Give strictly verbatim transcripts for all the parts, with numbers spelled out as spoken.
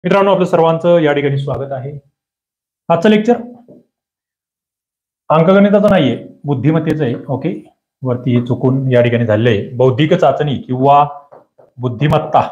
मित्रांनो, आपलं सर्वांचं या ठिकाणी स्वागत आहे. आजचं लेक्चर अंकगणिताचं नाहीये, बुद्धिमत्तेचं आहे. ओके, वरती चुकून या ठिकाणी झालेलं आहे. बौद्धिक चाचणी किंवा बुद्धिमत्ता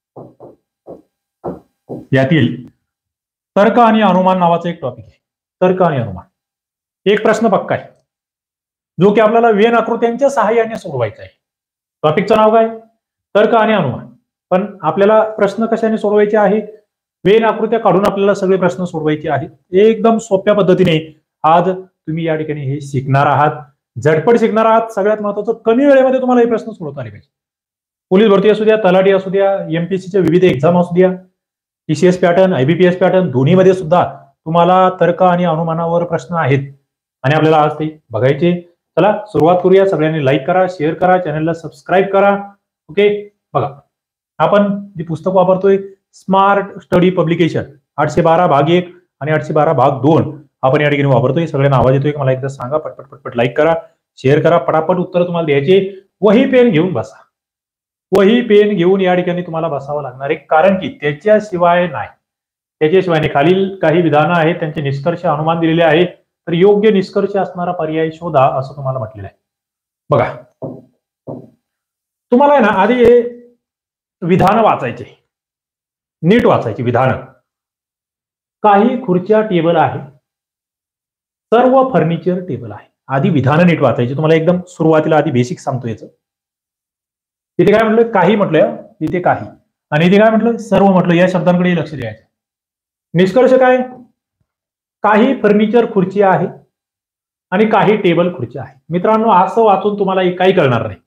यातील तर्क आणि अनुमान नावाचं एक टॉपिक आहे. तर्क आणि अनुमान एक प्रश्न पक्का आहे, जो की आपल्याला वेन आकृत्यांच्या सहाय्याने सोडवायचा आहे. टॉपिकचं नाव काय? तर्क आणि अनुमान. पण आपल्याला प्रश्न कशाने सोडवायचे आहे? वेन आकृत्या काढून आपल्याला सगळे प्रश्न सोडवायचे आहेत. एकदम सोप्या पद्धतीने आज तुम्ही या ठिकाणी हे शिकणार आहात. झटपट शिकणार आहात. सगळ्यात महत्वाचं, कमी वेळेमध्ये तुम्हाला हे प्रश्न सोडवता आले पाहिजे. पोलीस भरती असू द्या, तलाठी असू द्या, एमपीएससीच्या विविध एक्झाम असू द्या, टीसीएस पॅटर्न, आयबीपीएस पॅटर्न, दोन्हीमध्ये सुद्धा तुम्हाला तर्क आणि अनुमानावर प्रश्न आहेत आणि आपल्याला आज ते बघायचे. चला सुरुवात करूया. सगळ्यांनी लाईक करा, शेअर करा, चॅनलला सबस्क्राईब करा. ओके, बघा आपण जे पुस्तक वापरतोय स्मार्ट स्टडी पब्लिकेशन आठशे बारा भाग एक आणि आठशे बारा भाग दोन आपण या ठिकाणी वापरतोय. सगळ्यांना आवाज येतोय? मला एकदा सांगा. पटपट पटपट लाईक करा, शेअर करा, पटापट उत्तर तुम्हाला द्यायचे. वही पेन घेऊन बसा. वही पेन घेऊन या ठिकाणी तुम्हाला बसावं लागणार आहे, कारण की त्याच्याशिवाय नाही त्याच्याशिवाय नाही. खालील काही विधानं आहेत, त्यांचे निष्कर्ष अनुमान दिलेले आहे, तर योग्य निष्कर्ष असणारा पर्याय शोधा असं तुम्हाला म्हटलेलं आहे. बघा, तुम्हाला आहे ना आधी हे विधान वाचायचे, नीट वाचायची विधान. काही खुर्च्या टेबल आहे, सर्व फर्निचर टेबल आहे. आधी विधान नीट वाचायची. तुम्हाला एकदम सुरुवातीला आधी बेसिक सांगतो याचं. इथे काय म्हटलं? काही म्हटलं, इथे काही, आणि इथे काय म्हटलं? सर्व म्हटलं. या शब्दांकडे लक्ष द्यायचं. निष्कर्ष काय? काही फर्निचर खुर्ची आहे आणि काही टेबल खुर्ची आहे. मित्रांनो, असं वाचून तुम्हाला काही कळणार नाही,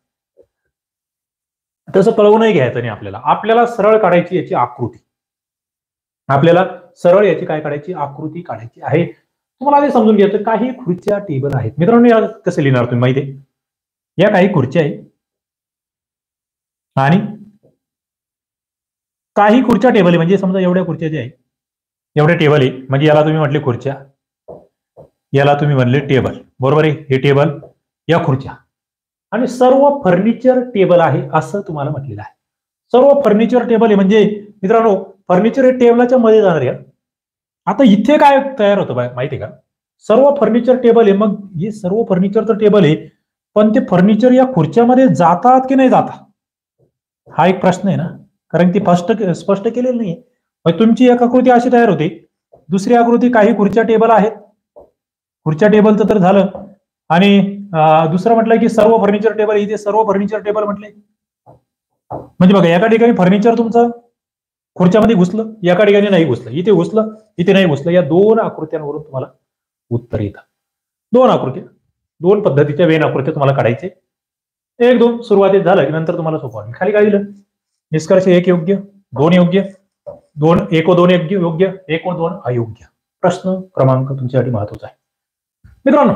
तसं कळवूनही घ्यायचं नाही. आपल्याला आपल्याला सरळ काढायची याची आकृती. आपल्याला सरळ याची काय काढायची? आकृती काढायची आहे. तुम्हाला ते समजून घ्यायचं. काही खुर्च्या टेबल आहेत. मित्रांनो, या कसं लिहिणार तुम्ही माहिती आहे? या काही खुर्च्या आहेत आणि काही खुर्च्या टेबल आहे. म्हणजे समजा एवढ्या खुर्च्या ज्या आहेत, एवढे टेबल आहे, म्हणजे याला तुम्ही म्हटले खुर्च्या, याला तुम्ही म्हणले टेबल. बरोबर आहे? हे टेबल, या खुर्च्या, आणि सर्व फर्निचर टेबल आहे असं तुम्हाला म्हटलेलं आहे. सर्व फर्निचर टेबल आहे म्हणजे मित्रांनो, फर्निचर हे टेबलाच्या मध्ये जाणार आहे. आता इथे काय तयार होतं माहिती आहे का? सर्व फर्निचर टेबल आहे. मग हे सर्व फर्निचरचं टेबल आहे, पण ते फर्निचर या खुर्च्यामध्ये जातात की नाही जातात, हा एक प्रश्न आहे ना. कारण ती स्पष्ट स्पष्ट केलेलं नाहीये. मग तुमची एक आकृती अशी तयार होते. दुसरी आकृती, काही खुर्च्या टेबल आहेत, खुर्च्या टेबलचं तर झालं, आणि दुसरं म्हटलं की सर्व फर्निचर टेबल. इथे सर्व फर्निचर टेबल म्हटले म्हणजे बघा, एका ठिकाणी फर्निचर तुमचं खुर्च्यामध्ये घुसलं, एका ठिकाणी नाही घुसलं, इथे घुसलं, इथे नाही घुसलं. या दोन आकृत्यांवरून तुम्हाला उत्तर येतं. दोन आकृत्या, दोन पद्धतीच्या वेन आकृत्या तुम्हाला काढायचे. एक दोन सुरुवातीत झालं की नंतर तुम्हाला सोपं. खाली काय दिलं? निष्कर्ष एक योग्य, दोन योग्य, दोन एक व दोन योग्य योग्य एक व दोन अयोग्य. प्रश्न क्रमांक तुमच्यासाठी महत्वाचा आहे. मित्रांनो,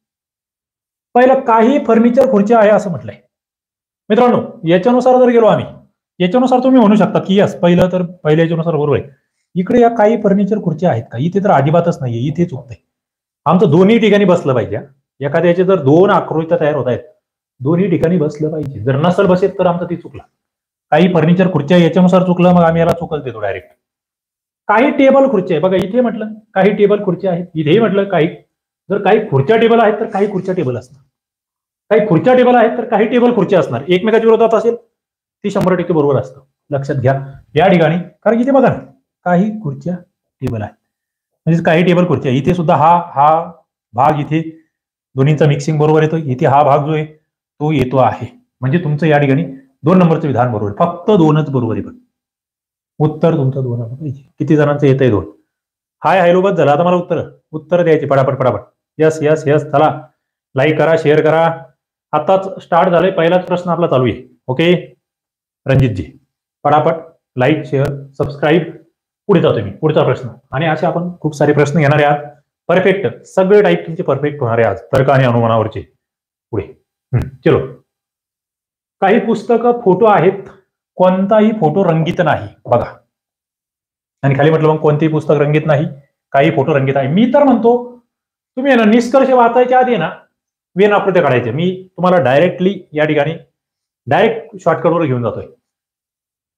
पहिलं काही फर्निचर खुर्च्या आहे असं म्हटलंय. मित्रांनो, याच्यानुसार जर गेलो आम्ही, याच्यानुसार तुम्ही म्हणू शकता की यस, पहिलं तर पहिल्या याच्यानुसार बरोबर आहे. इकडे या काही फर्निचर खुर्च्या आहेत का? इथे तर अजिबातच नाहीये, इथे चुकतंय. आमचं दोन्ही ठिकाणी बसलं पाहिजे. एखाद्याचे जर दोन आकृत्या तयार होत आहेत, दोन्ही ठिकाणी बसलं पाहिजे. जर नसल बसेल तर आमचं ते चुकलं. काही फर्निचर खुर्च्या याच्यानुसार चुकलं, मग आम्ही याला चुकल देतो डायरेक्ट. काही टेबल खुर्च्या आहे. बघा, इथे म्हटलं काही टेबल खुर्च्या आहेत, इथेही म्हटलं काही. जर काही खुर्च्या टेबल आहेत तर काही खुर्च्या टेबल असणार, काही खुर्च्या टेबल आहेत तर काही टेबल खुर्च्या असणार. एकमेकाच्या विरोधात असेल ती शंभर टक्के बरोबर असतं. लक्षात घ्या या ठिकाणी. कारण इथे बघा ना, काही खुर्च्या टेबल आहेत म्हणजे काही टेबल खुर्च्या. इथे सुद्धा हा हा भाग, इथे दोन्हीचा मिक्सिंग बरोबर येतो. इथे हा भाग जो आहे तो येतो आहे. म्हणजे तुमचं या ठिकाणी दोन नंबरचं विधान बरोबर. फक्त दोनच बरोबर आहे. पण उत्तर तुमचं दोन आलं पाहिजे. किती जणांचं येत आहे? दोन. हाय हॅलो बस झालं. आता मला उत्तर उत्तर द्यायचे पटापट पटापट. Yes yes yes. चला लाईक करा, शेअर करा. आताच स्टार्ट झालंय. पहिलाच प्रश्न आपला चालू आहे. ओके रणजितजी, पटापट लाईक शेअर सबस्क्राईब. पुढे जातो मी. पुढचा प्रश्न. आणि असे आपण खूप सारे प्रश्न घेणार आहात. परफेक्ट सगळे टाईप तुमचे परफेक्ट होणार आहे आज, तर्क आणि अनुमानावरचे. पुढे चलो. काही पुस्तकं फोटो आहेत, कोणताही फोटो रंगीत नाही. बघा, आणि खाली म्हटलं मग कोणतेही पुस्तक रंगीत नाही, काही फोटो रंगीत आहे. मी तर म्हणतो तुम्ही ना निष्कर्ष वाचायच्या आधी ना वेन आकृत्या काढायचे. मी तुम्हाला डायरेक्टली या ठिकाणी डायरेक्ट शॉर्टकटवर घेऊन जातोय.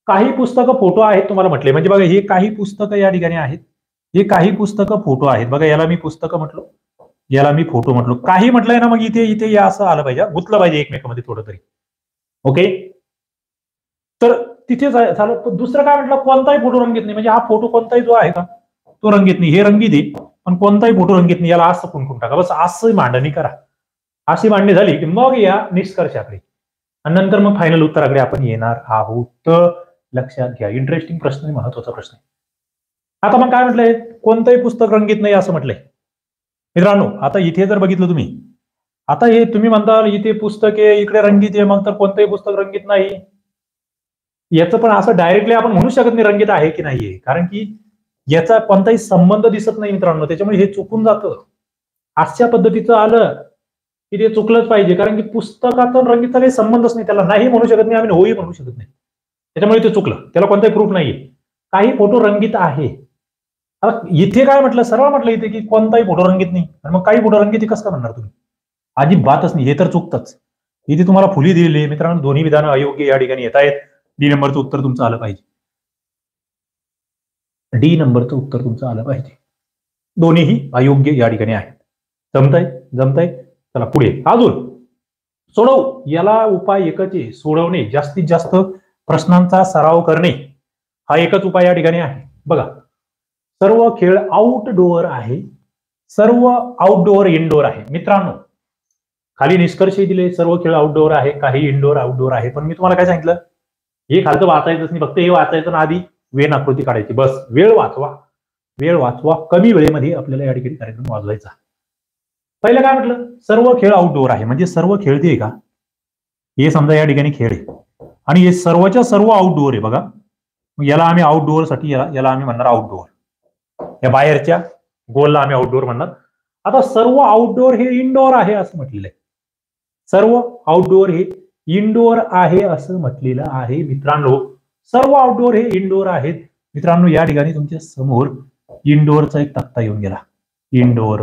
काही पुस्तकं फोटो आहेत तुम्हाला म्हटले, म्हणजे बघा हे काही पुस्तकं या ठिकाणी आहेत, हे काही पुस्तकं फोटो आहेत. बघा याला मी पुस्तकं म्हटलो, याला मी फोटो म्हटलो. काही म्हटलंय ना मग इथे इथे या असं आलं पाहिजे, गुंतलं पाहिजे एकमेकांमध्ये थोडं तरी. ओके, तर तिथे झालं. पण दुसरं काय म्हटलं, कोणताही फोटो रंगीत नाही, म्हणजे हा फोटो कोणताही जो आहे का तो रंगीत नाही. हे रंगीत आहे पण कोणताही फोटो रंगीत नाही, याला असं कुंकून टाका. बस असं मांडणी करा. अशी मांडणी झाली की मग या निष्कर्षाकडे आणि नंतर मग फायनल उत्तराकडे आपण येणार आहोत. तर लक्षात घ्या, इंटरेस्टिंग प्रश्न, महत्वाचा प्रश्न आहे. आता मग काय म्हटलंय, कोणतंही पुस्तक रंगीत नाही असं म्हटलंय. मित्रांनो आता इथे जर बघितलं तुम्ही, आता हे तुम्ही म्हणता इथे पुस्तक आहे, इकडे रंगीत आहे, मग तर कोणतंही पुस्तक रंगीत नाही. याचं पण असं डायरेक्टली आपण म्हणू शकत नाही रंगीत आहे की नाहीये, कारण की याचा कोणताही संबंध दिसत नाही मित्रांनो. त्याच्यामुळे हे चुकून जातं. अशा पद्धतीचं आलं की ते चुकलंच पाहिजे, कारण की पुस्तकाचा रंगीतचा काही संबंधच नाही. त्याला नाही म्हणू शकत नाही आम्ही, होही म्हणू शकत नाही. त्याच्यामुळे ते चुकलं, त्याला कोणताही प्रूफ नाहीये. काही फोटो रंगीत आहे. इथे काय म्हटलं, सरळ म्हटलं इथे की कोणताही फोटो रंगीत नाही, आणि मग काही फोटो रंगीत कसं काय म्हणणार तुम्ही? अजिबातच नाही, हे तर चुकतच. इथे तुम्हाला फुली दिलेली आहे मित्रांनो, दोन्ही विधानं अयोग्य या ठिकाणी येत आहेत. डी नंबरचं उत्तर तुमचं आलं पाहिजे. डी नंबरचं उत्तर तुमचं आलं पाहिजे. दोन्हीही अयोग्य या ठिकाणी आहेत. जमतंय जमतंय चला पुढे अजून सोडव. याला उपाय एकच आहे, सोडवणे, जास्तीत जास्त प्रश्नांचा सराव करणे, हा एकच उपाय या ठिकाणी आहे. बघा, सर्व खेळ आउटडोअर आहे, सर्व आउटडोअर इनडोअर आहे. मित्रांनो खाली निष्कर्ष दिले, सर्व खेळ आउटडोअर आहे, काही इनडोअर आउटडोअर आहे. पण मी तुम्हाला काय सांगितलं, हे खालचं वाचायचंच नाही, फक्त हे वाचायचं ना आधी वेन आकृती काढायची, बस. वेळ वाचवा, वेळ वाचवा, कमी वेळेमध्ये आपल्याला या ठिकाणी कार्यक्रम वाजवायचा. पहिलं काय म्हटलं, सर्व खेळ आउटडोअर आहे, म्हणजे सर्व खेळ ते का हे समजा या ठिकाणी खेळ आहे आणि हे सर्वच्या सर्व आउटडोअर आहे. बघा याला आम्ही आउटडोअर साठी याला याला आम्ही म्हणणार आउटडोअर, या बाहेरच्या गोलला आम्ही आउटडोअर म्हणणार. आता सर्व आउटडोअर हे इनडोअर आहे असं म्हटलेलं आहे, सर्व आउटडोअर हे इनडोअर आहे असं म्हटलेलं आहे. मित्रांनो सर्व आउटडोअर हे इनडोअर आहेत. मित्रांनो या ठिकाणी तुमच्या समोर इनडोअरचा एक तक्ता येऊन गेला, इनडोअर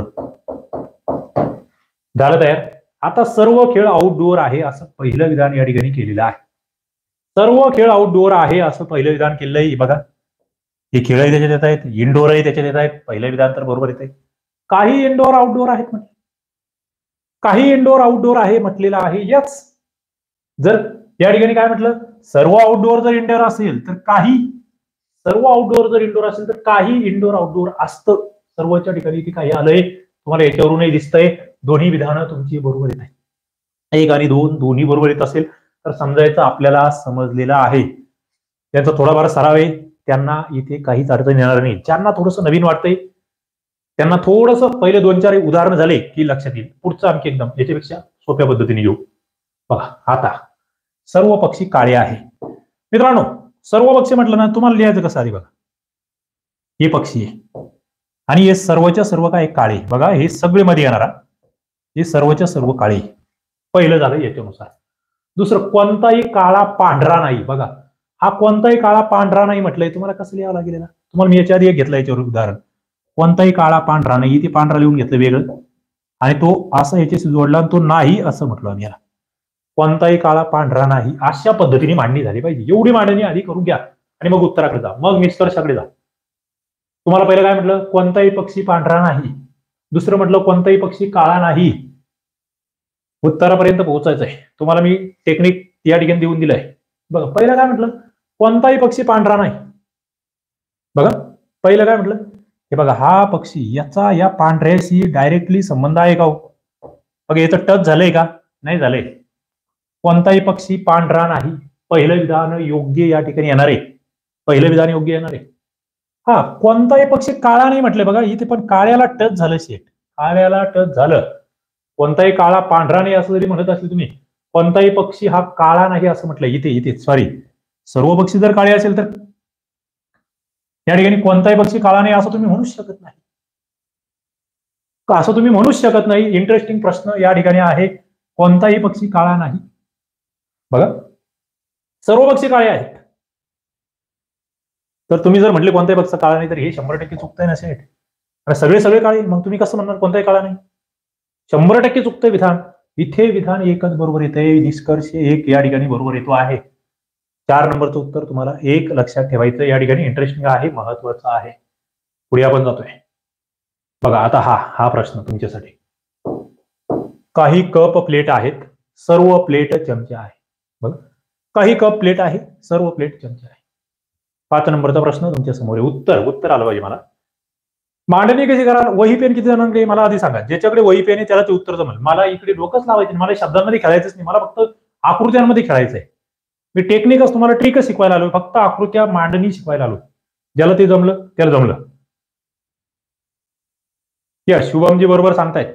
झालं तयार. आता सर्व खेळ आउटडोअर आहे असं पहिलं विधान या ठिकाणी केलेलं आहे. सर्व खेळ आउटडोअर आहे असं पहिलं विधान केलंय. बघा हे खेळही त्याच्यात येत आहेत, इनडोअरही त्याच्यात येत आहेत. पहिलं विधान तर बरोबर येत आहे. काही इनडोअर आउटडोअर आहेत म्हटलं, काही इनडोअर आउटडोअर आहे म्हटलेलं आहे. यस, जर या ठिकाणी काय म्हटलं, सर्व आउटडोअर जर इनडोअर असेल तर काही, सर्व आउटडोअर जर इनडोअर असेल तर काही इनडोअर आउटडोअर असतं. सर्वच्या ठिकाणी ती काही आलंय, तुम्हाला याच्यावरूनही दिसतंय. दोन्ही विधानं तुमची बरोबर येत आहे, एक आणि दोन दोन्ही बरोबर येत असेल तर समजायचं आपल्याला समजलेलं आहे. त्यांचा थोडाफार सराव आहे, त्यांना इथे काहीच अडचण येणार नाही. ज्यांना थोडंसं नवीन वाटतंय त्यांना थोडंसं पहिले दोन चार उदाहरण झाले की लक्षात येईल. पुढचं आणखी एकदम याच्यापेक्षा सोप्या पद्धतीने येऊ. बघा आता सर्व पक्षी काळे आहे. मित्रांनो सर्व पक्षी म्हटलं ना, तुम्हाला लिहायचं कसं आधी बघा, हे पक्षी आहे आणि हे सर्वच्या सर्व काय काळे. बघा हे सगळे मध्ये येणारा, हे सर्वच्या सर्व काळे, पहिलं झालं याच्यानुसार. दुसरं कोणताही काळा पांढरा नाही. बघा हा कोणताही काळा पांढरा नाही म्हटलंय, तुम्हाला कसं लिहावं लागेल ना, तुम्हाला मी याच्या आधी एक घेतलं याच्यावर उदाहरण. कोणताही काळा पांढरा नाही, इथे पांढरा लिहून घेतलं वेगळं आणि तो असं याच्याशी जोडला आणि तो नाही असं म्हटलं आम्ही याला. कोणताही काळा पांढरा नाही अशा पद्धतीने मांडणी झाली पाहिजे. एवढी मांडणी आधी करून घ्या आणि मग उत्तराकडे जा, मग निष्कर्षाकडे जा. तुम्हाला पहिलं काय म्हटलं, कोणताही पक्षी पांढरा नाही. दुसरं म्हटलं कोणताही पक्षी काळा नाही. उत्तरापर्यंत पोहोचायचं आहे. तुम्हाला मी टेक्निक या ठिकाणी देऊन दिलंय. बघा पहिलं काय म्हटलं, कोणताही पक्षी पांढरा नाही. बघा पहिलं काय म्हटलं, हे बघा हा पक्षी याचा या पांढऱ्याशी डायरेक्टली संबंध आहे का? बघा याचं टच झालंय का? नाही झालंय. कोणताही पक्षी पांढरा नाही, पहिलं विधान योग्य या ठिकाणी येणार आहे. पहिलं विधान योग्य येणार आहे. हा कोणताही पक्षी काळा नाही म्हटलंय. बघा इथे पण काळ्याला टच झालं, शेट काळ्याला टच झालं. कोणताही काळा पांढरा नाही असं जरी म्हणत असेल तुम्ही, कोणताही पक्षी हा काळा नाही असं म्हटलंय. इथे इथे सॉरी, सर्व पक्षी जर काळे असेल तर या ठिकाणी कोणताही पक्षी काळा नाही असं तुम्ही म्हणूच शकत नाही. असं तुम्ही म्हणूच शकत नाही. इंटरेस्टिंग प्रश्न या ठिकाणी आहे, कोणताही पक्षी काळा नाही. बघा सर्व पक्षी काळे आहेत. तर तुम्ही जर म्हटले कोणताही पक्ष काळा नाही तर हे शंभर टक्के चुकतंय ना सेट. आणि सगळे सगळे काळे, मग तुम्ही कसं म्हणणार कोणताही काळा नाही? शंभर टक्के चुकतंय विधान. इथे विधान एकच बरोबर येतंय, निष्कर्ष एक या ठिकाणी बरोबर येतो आहे. चार नंबरचं उत्तर तुम्हाला एक लक्षात ठेवायचं या ठिकाणी इंटरेस्टिंग आहे, महत्वाचं आहे. पुढे आपण जातोय. बघा आता हा हा प्रश्न तुमच्यासाठी. काही कप प्लेट आहेत, सर्व प्लेट चमचे आहे. बघ, काही कप प्लेट आहे, सर्व प्लेट चमचे आहे. पाच नंबरचा प्रश्न तुमच्या समोर आहे. उत्तर उत्तर आलं पाहिजे मला. मांडणी कशी कराल? वही पेन किती जणांकडे मला आधी सांगा. ज्याच्याकडे वही पेन आहे त्याला ते उत्तर जमेल. मला इकडे डोकंच लावायचं, मला शब्दांमध्ये खेळायचंच नाही, मला फक्त आकृत्यांमध्ये खेळायचंय. मी टेक्निकच तुम्हाला ट्रिकच शिकवायला आलो, फक्त आकृत्या मांडणी शिकवायला आलो. ज्याला ते जमलं त्याला जमलं. या शुभमजी बरोबर सांगतायत.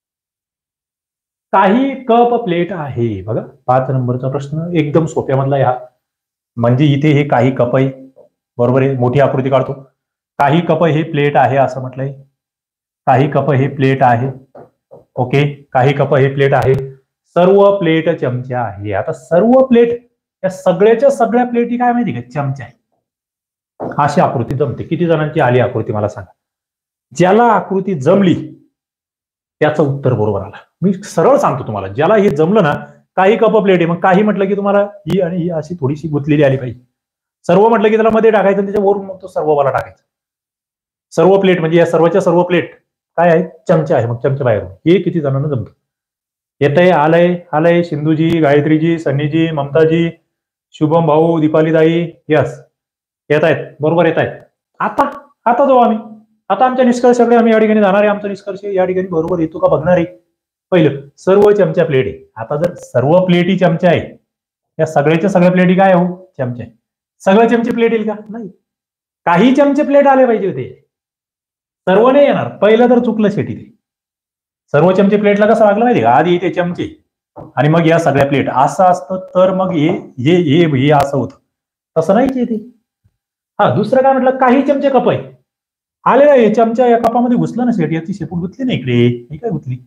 काही कप प्लेट आहे. बघा पाच नंबरचा प्रश्न एकदम सोप्यामधला या. म्हणजे इथे हे काही कप आहे, बरोबर आहे. मोठी आकृती काढतो. काही कप हे प्लेट आहे असं म्हटलंय. काही कप हे प्लेट आहे. ओके, काही कप हे प्लेट आहे. सर्व प्लेट चमचे आहे. आता सर्व प्लेट या सगळ्याच्या सगळ्या प्लेटी काय माहिती का? चमचे आहे. अशी आकृती जमते. किती जणांची आली आकृती मला सांगा. ज्याला आकृती जमली त्याचं उत्तर बरोबर आलं. मी सरळ सांगतो तुम्हाला, ज्याला हे जमलं ना, काही कप प्लेट आहे, मग काही म्हटलं की तुम्हाला ही आणि ही अशी थोडीशी गुंतलेली आली पाहिजे. सर्व म्हटलं की त्याला मध्ये टाकायचं, त्याच्यावरून मग तो सर्व वाला टाकायचा. सर्व प्लेट म्हणजे या सर्वच्या सर्व प्लेट काय आहेत? चमचे आहे. मग चमचे बाहेर. हे किती जणांना जमतं? येतंय, आलंय आलंय सिंधूजी, गायत्रीजी, सन्नीजी, ममताजी, शुभम भाऊ, दीपालीताई, यस येत आहेत, बरोबर येत आहेत. आता आता जाऊ आम्ही. आता आमच्या निष्कर्षाकडे आम्ही या ठिकाणी जाणार आहे. आमचा निष्कर्ष या ठिकाणी बरोबर येतो का बघणार आहे. पहिलं, सर्व चमच्या प्लेट आहे. आता जर सर्व प्लेटी चमचे आहे, या सगळ्याच्या सगळ्या प्लेटी काय हो? चमचे आहे. सगळे चमचे प्लेट येईल का? नाही. काही चमचे प्लेट आले पाहिजे होते. सर्व नाही येणार. पहिलं तर चुकलं शेटी ते. सर्व चमचे प्लेटला कसं लागलं माहिती का? आधी इथे चमचे आणि मग या सगळ्या प्लेट असं असतं, तर मग हे हे हे असं होतं. तसं नाही ते. हा दुसरं काय म्हटलं? काही चमचे कप आहे. आले नाही चमच्या या कपामध्ये घुसलं ना शेट, याची शेपूट गुतली नाही इकडे. ही काय गुतली?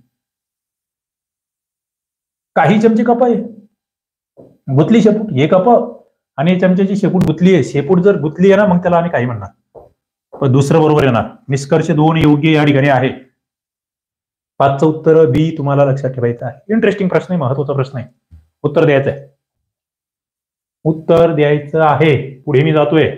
काही चमचे कप आहे, गुतली शेपूट. हे कप आणि चमच्याची शेपूट गुतली आहे. शेपूट जर गुतली आहे ना, मग त्याला आम्ही काही म्हणणार. पण दुसरं बरोबर येणार. निष्कर्ष दोन योग्य या ठिकाणी आहे. पाचचं उत्तर बी तुम्हाला लक्षात ठेवायचं आहे. इंटरेस्टिंग प्रश्न आहे, महत्वाचा प्रश्न आहे. उत्तर द्यायचं आहे. उत्तर द्यायचं आहे. पुढे मी जातोय.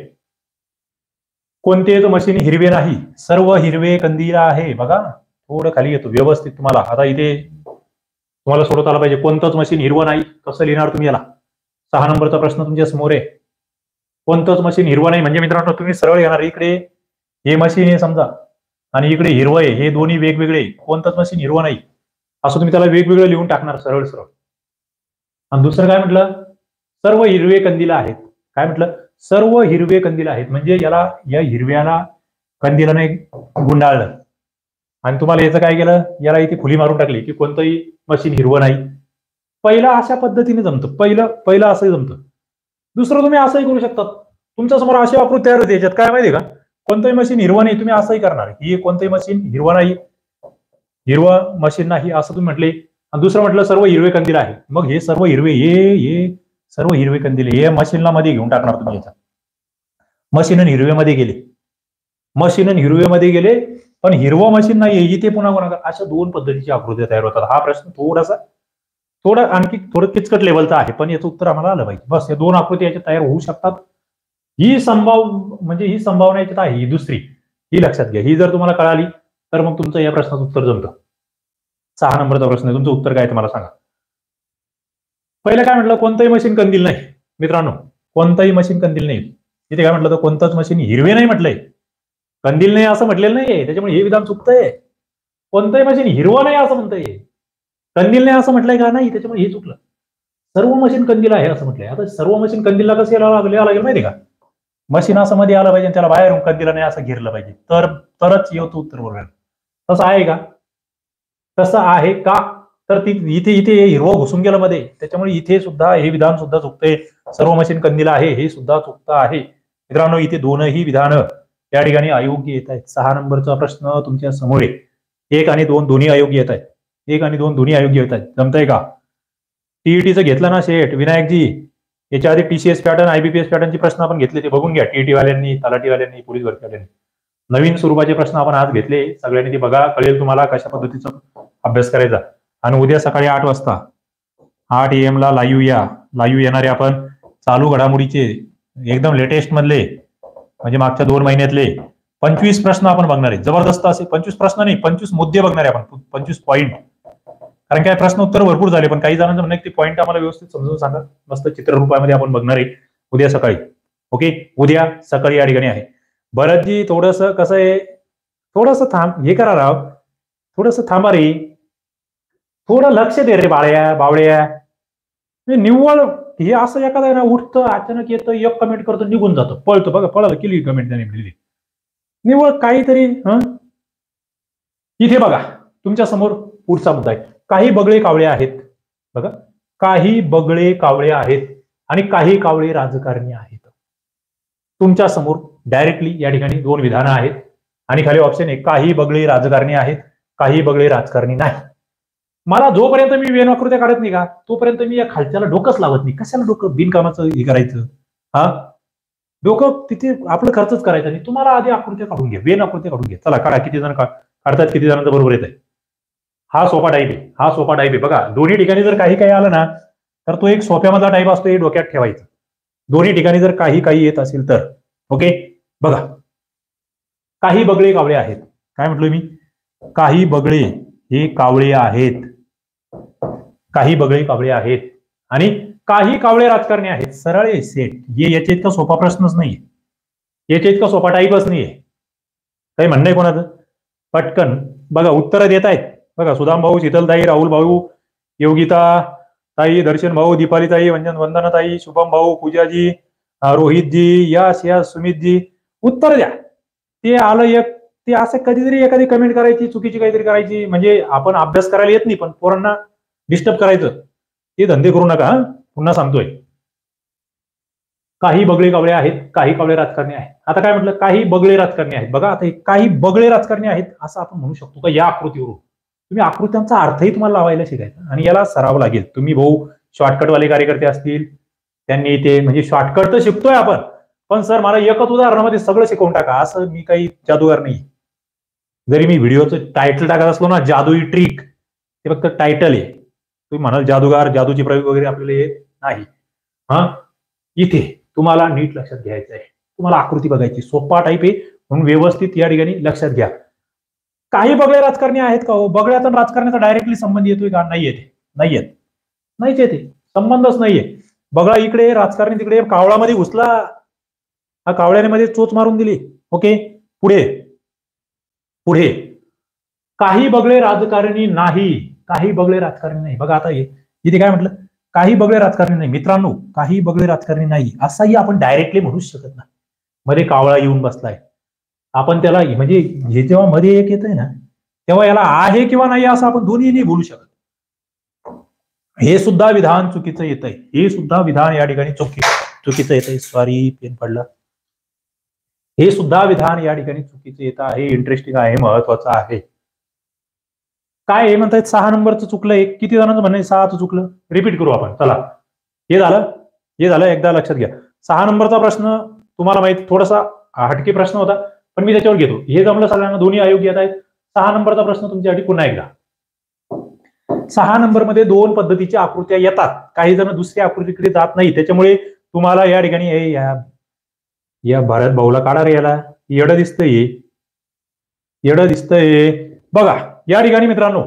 कोणतेच मशीन हिरवे नाही, सर्व हिरवे कंदील आहे. बघा थोडं खाली येतो व्यवस्थित तुम्हाला. आता इथे तुम्हाला सोडवता आला पाहिजे. कोणतंच मशीन हिरवं नाही, कसं लिहिणार तुम्ही याला? सहा नंबरचा प्रश्न तुमच्या समोर आहे. कोणतंच मशीन हिरवं नाही म्हणजे मित्रांनो तुम्ही सरळ येणार. इकडे हे मशीन आहे समजा आणि इकडे हिरवं आहे, हे दोन्ही वेगवेगळे. कोणतंच मशीन हिरवं नाही असं तुम्ही त्याला वेगवेगळं लिहून टाकणार सरळ सरळ. आणि दुसरं काय म्हटलं? सर्व हिरवे कंदील आहेत. काय म्हटलं? सर्व हिरवे कंदील आहेत. म्हणजे याला या हिरव्याला कंदिलाने गुंडाळलं आणि तुम्हाला याचं काय केलं? याला इथे खुली मारून टाकली की कोणतंही मशीन हिरवं नाही. पहिलं अशा पद्धतीने जमतं. पहिलं पहिलं असंही जमतं. दुसरं तुम्ही असंही करू शकतात. तुमच्या समोर अशी आकृती तयार होते. याच्यात काय माहिती का? कोणतंही मशीन हिरवं नाही, तुम्ही असंही करणार. ही कोणतंही मशीन हिरवं नाही, हिरवं मशीन नाही असं तुम्ही म्हटले. आणि दुसरं म्हटलं सर्व हिरवे कंदील आहे. मग हे सर्व हिरवे हे हे सर्व हिरवे कंदील हे मशीनला मध्ये घेऊन टाकणार तुम्ही. याचा मशीन हिरवेमध्ये गेले, मशीन हिरवेमध्ये गेले पण हिरवं मशीन नाही इथे पुन्हा कोणा. अशा दोन पद्धतीची आकृती तयार होतात. हा प्रश्न थोडासा थोडा आणखी थोडं किचकट लेवलचा आहे, पण याचं उत्तर आम्हाला आलं पाहिजे. बस या दोन आकृती याच्यात तयार होऊ शकतात. ही संभाव म्हणजे ही संभावना याच्यात आहे. ही दुसरी ही लक्षात घ्या. ही जर तुम्हाला कळाली तर मग तुमचं या प्रश्नाचं उत्तर जमतं. सहा नंबरचा प्रश्न आहे. तुमचं उत्तर काय ते मला सांगा. पहिलं काय म्हटलं? कोणतंही मशीन कंदील नाही. मित्रांनो कोणतंही मशीन कंदील नाही. इथे काय म्हटलं? तर कोणतंच मशीन हिरवे नाही म्हटलंय, कंदील नाही असं म्हटलेलं नाहीये. त्याच्यामुळे हे विधान चुकतंय. कोणतंही मशीन हिरवं नाही असं म्हणतंय, कंदील नाही असं म्हटलंय का? नाही, त्याच्यामुळे हे चुकलं. सर्व मशीन कंदील आहे असं म्हटलंय. आता सर्व मशीन कंदीलला कसं यायला लागलं लागेल माहिती का? मशीन असं मध्ये आलं पाहिजे, त्याला बाहेरून कंदीला नाही असं घेरलं पाहिजे, तर तरच येतो उत्तर बरोबर. तसं आहे का? तसं आहे का? तर ती इथे इथे हिरवं घुसून गेलं मध्ये, त्याच्यामुळे इथे सुद्धा हे विधान सुद्धा चुकतंय. सर्व मशीन कंदील आहे हे सुद्धा चुकतं आहे. मित्रांनो इथे दोनही विधान या ठिकाणी अयोग्य येत आहेत. सहा नंबरचा प्रश्न तुमच्या समोर आहे. एक आणि दोन दोन्ही अयोग्य येत आहेत. एक आणि दोन दोन्ही अयोग्य येत आहेत. जमतंय का? टीईटीचं घेतलं ना शेठ विनायकजी? याच्या आधी टीसीएस पॅटर्न आयबीपीएस पॅटर्नचे प्रश्न आपण घेतले, ते बघून घ्या. टीईटी वाल्यांनी, तलाठी वाल्यांनी, पोलीस भरतीवाल्यांनी नवीन स्वरूपाचे प्रश्न आपण आज घेतले. सगळ्यांनी ते बघा, कळेल तुम्हाला कशा पद्धतीचा अभ्यास करायचा. आणि उद्या सकाळी आठ वाजता आठ एम ला लाईव्ह या. लाईव्ह येणारे आपण चालू घडामोडीचे एकदम लेटेस्ट मधले म्हणजे मागच्या दोन महिन्यातले पंचवीस प्रश्न आपण बघणार आहे. जबरदस्त असे पंचवीस प्रश्न नाही, पंचवीस मुद्दे बघणार आहे आपण, पंचवीस पॉईंट. कारण काय प्रश्न उत्तर भरपूर झाले, पण काही जणांचं म्हणणं आहे की पॉईंट आम्हाला व्यवस्थित समजून सांगा. मस्त चित्ररूपामध्ये आपण बघणार आहे उद्या सकाळी. ओके, उद्या सकाळी या ठिकाणी आहे. भरतजी थोडस कसं आहे, थोडस थांब, हे करा राव, थोडस थांबा रे, थोडं लक्ष दे रे बाळ्या बावळ्या. निव्वळ हे असं एखादं ना उठतं अचानक येतं, एक कमेंट करतो निघून जातो, पळतो. बघा पळालं, केली कमेंट त्याने लिहिली. निव्वळ काहीतरी. हं इथे बघा तुमच्या समोर पुढचा मुद्दा आहे. काही बगळे कावळे आहेत. बघा, काही बगळे कावळे आहेत आणि काही कावळे राजकारणी आहेत. तुमच्या समोर डायरेक्टली या ठिकाणी दोन विधानं आहेत आणि खाली ऑप्शन आहे काही बगळे राजकारणी आहेत, काही बगळे राजकारणी नाही. मला जोपर्यंत मी वेणवाकृत्या काढत नाही का तोपर्यंत मी या खालच्याला डोकंच लावत नाही. कशाला डोकं बिनकामाचं हे करायचं? हा, डोकं तिथे आपलं खर्चच करायचं नाही. तुम्हाला आधी आकृत्या काढून घ्या, वेन आकृत्या काढून घ्या. चला काढा, किती जण काढतात, किती जणांचं बरोबर येत आहे. हा सोपा टाईप आहे, हा सोपा टाईप आहे. बघा दोन्ही ठिकाणी जर काही काही आलं ना तर तो एक सोप्यामधला टाईप असतो, हे डोक्यात ठेवायचं. दोन्ही ठिकाणी जर काही काही येत असेल तर. ओके, बघा काही बगळे कावळे आहेत. काय म्हटलं मी? काही बगळे हे कावळे आहेत, काही बगळे कावळे आहेत आणि काही कावळे राजकारणी आहेत. सरळ आहे सेट. हे याच्या इतका सोपा प्रश्नच नाहीये, याच्या इतका सोपा टाईपच नाहीये. काही म्हणणं आहे कोणाचं? पटकन बघा उत्तरं देत आहेत. बघा सुदाम भाऊ, शीतलताई, राहुल भाऊ, योगिता ताई, दर्शन भाऊ, दीपाली ताई, वंदन वंदना ताई, शुभम भाऊ, पूजाजी, रोहितजी, यश यश, सुमितजी, उत्तर द्या. ते आलं एक, ते असं कधीतरी एखादी कमेंट करायची, चुकीची काहीतरी करायची, म्हणजे आपण अभ्यास करायला येत नाही पण पोरांना डिस्टर्ब करायचं, ते धंदे करू नका. हा पुन्हा सांगतोय, काही बगळे कावळे आहेत, काही कावळे राजकारणी आहेत. आता काय म्हटलं? काही बगळे राजकारणी आहेत. बघा आता काही बगळे राजकारणी आहेत असं आपण म्हणू शकतो का या आकृतीवरून? तुम्ही आकृत्यांचा अर्थही तुम्हाला लावायला शिकायचा आणि याला सराव लागेल. तुम्ही भाऊ शॉर्टकटवाले कार्यकर्ते असतील त्यांनी ते म्हणजे शॉर्टकट तर शिकतोय आपण, पण सर मला एकच उदाहरणामध्ये सगळं शिकवून टाका असं मी काही जादूगार नाही. जरी मी व्हिडिओचं टायटल टाकत असलो ना जादुई ट्रिक, ते फक्त टायटल आहे. तुम्ही म्हणाल जादूगार, जादूचे प्रयोग वगैरे आपल्याला येत नाही. हा, इथे तुम्हाला नीट लक्षात घ्यायचं आहे. तुम्हाला आकृती बघायची, सोपा टाईप आहे म्हणून व्यवस्थित या ठिकाणी लक्षात घ्या. काही बगळे राजकारणी आहेत का हो? बगळ्याचा राजकारणाचा डायरेक्टली संबंध येतोय का? नाही येते, नाही येत, नाहीच येते, संबंधच नाहीये. बगळा इकडे, राजकारणी तिकडे, कावळामध्ये घुसला, हा कावळ्याने मध्ये चोच मारून दिली. ओके, पुढे पुढे काही बगळे राजकारणी नाही, काही बगळे राजकारणी नाही. बघा आता इथे काय म्हटलं? काही बगळे राजकारणी नाही. मित्रांनो, काही बगळे राजकारणी नाही असाही आपण डायरेक्टली म्हणूच शकत नाही. मध्ये कावळा येऊन बसलाय, आपण त्याला म्हणजे हे जेव्हा मध्ये एक येत आहे ना तेव्हा याला आहे किंवा नाही असं आपण दोन्ही नाही बोलू शकत. हे सुद्धा विधान चुकीचं येत आहे, हे सुद्धा विधान या ठिकाणी चुकी चुकीचं येत आहे. सॉरी, पेन पडला. हे सुद्धा विधान या ठिकाणी चुकीचं येत आहे. इंटरेस्टिंग आहे, महत्वाचं आहे. काय हे म्हणतायत? सहा नंबरचं चुकलंय. किती जणांचं म्हणणं आहे सहाचं चुकलं? रिपीट करू आपण. चला, हे झालं, हे झालं, एकदा लक्षात घ्या. सहा नंबरचा प्रश्न तुम्हाला माहिती थोडासा हटके प्रश्न होता पण मी त्याच्यावर घेतो. हे जमलं सगळ्यांना, दोन्ही आयोग येत आहेत. सहा नंबरचा प्रश्न तुमच्यासाठी पुन्हा एकदा. सहा नंबर मध्ये दोन पद्धतीच्या आकृत्या येतात. काही जण दुसऱ्या आकृतीकडे जात नाही, त्याच्यामुळे तुम्हाला या ठिकाणी या या भारत भाऊला काढा रे, याला येडं दिसतंय, येडं दिसतंय. बघा या ठिकाणी मित्रांनो,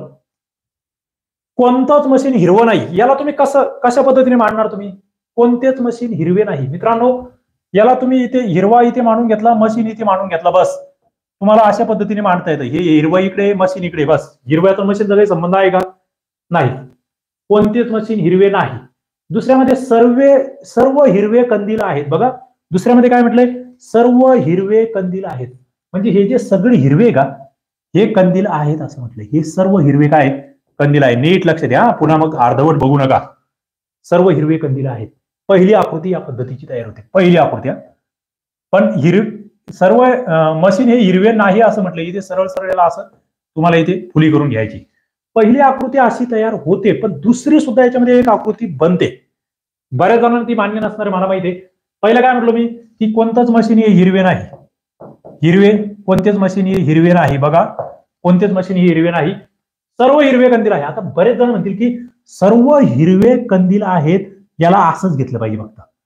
कोणतंच मशीन हिरवं नाही. याला तुम्ही कसं कशा पद्धतीने मांडणार? तुम्ही कोणतेच मशीन हिरवे नाही. मित्रांनो, याला तुम्ही इथे हिरवा इथे मांडून घेतला, मशीन इथे मांडून घेतला, बस तुम्हाला अशा पद्धतीने मांडता येतं. हे हिरवा इकडे, मशीन इकडे, बस. हिरव्याचा मशीनचा काही संबंध आहे का? नाही. कोणतेच मशीन हिरवे नाही. दुसऱ्यामध्ये सर्व सर्व हिरवे कंदील आहेत. बघा दुसऱ्यामध्ये काय म्हटलंय? सर्व हिरवे कंदील आहेत. म्हणजे हे जे सगळे हिरवे का हे कंदील आहेत असं म्हटलंय. हे सर्व हिरवे काय कंदील आहे. नीट लक्ष द्या, पुन्हा मग अर्धवट बघू नका. सर्व हिरवे कंदील आहेत. पहिली आकृती या पद्धतीची तयार होते, पहिली आकृत्या. पण हिरव सर्व मशीन हे हिरवे नाही असं म्हटलं. इथे सरळ सरळ असं तुम्हाला इथे फुली करून घ्यायची. पहिली आकृती अशी तयार होते, पण दुसरी सुद्धा याच्यामध्ये एक आकृती बनते. बऱ्याच जणांना ती मान्य नसणार, मला माहिती आहे. पहिलं काय म्हटलं मी की कोणतंच मशीन हे हिरवे नाही. हिरवे कोणतेच मशीन हे हिरवे नाही. बघा कोणतेच मशीन हे हिरवे नाही, सर्व हिरवे कंदील आहे. आता बरेच जण म्हणतील की सर्व हिरवे कंदील आहेत, याला असंच घेतलं पाहिजे. फक्त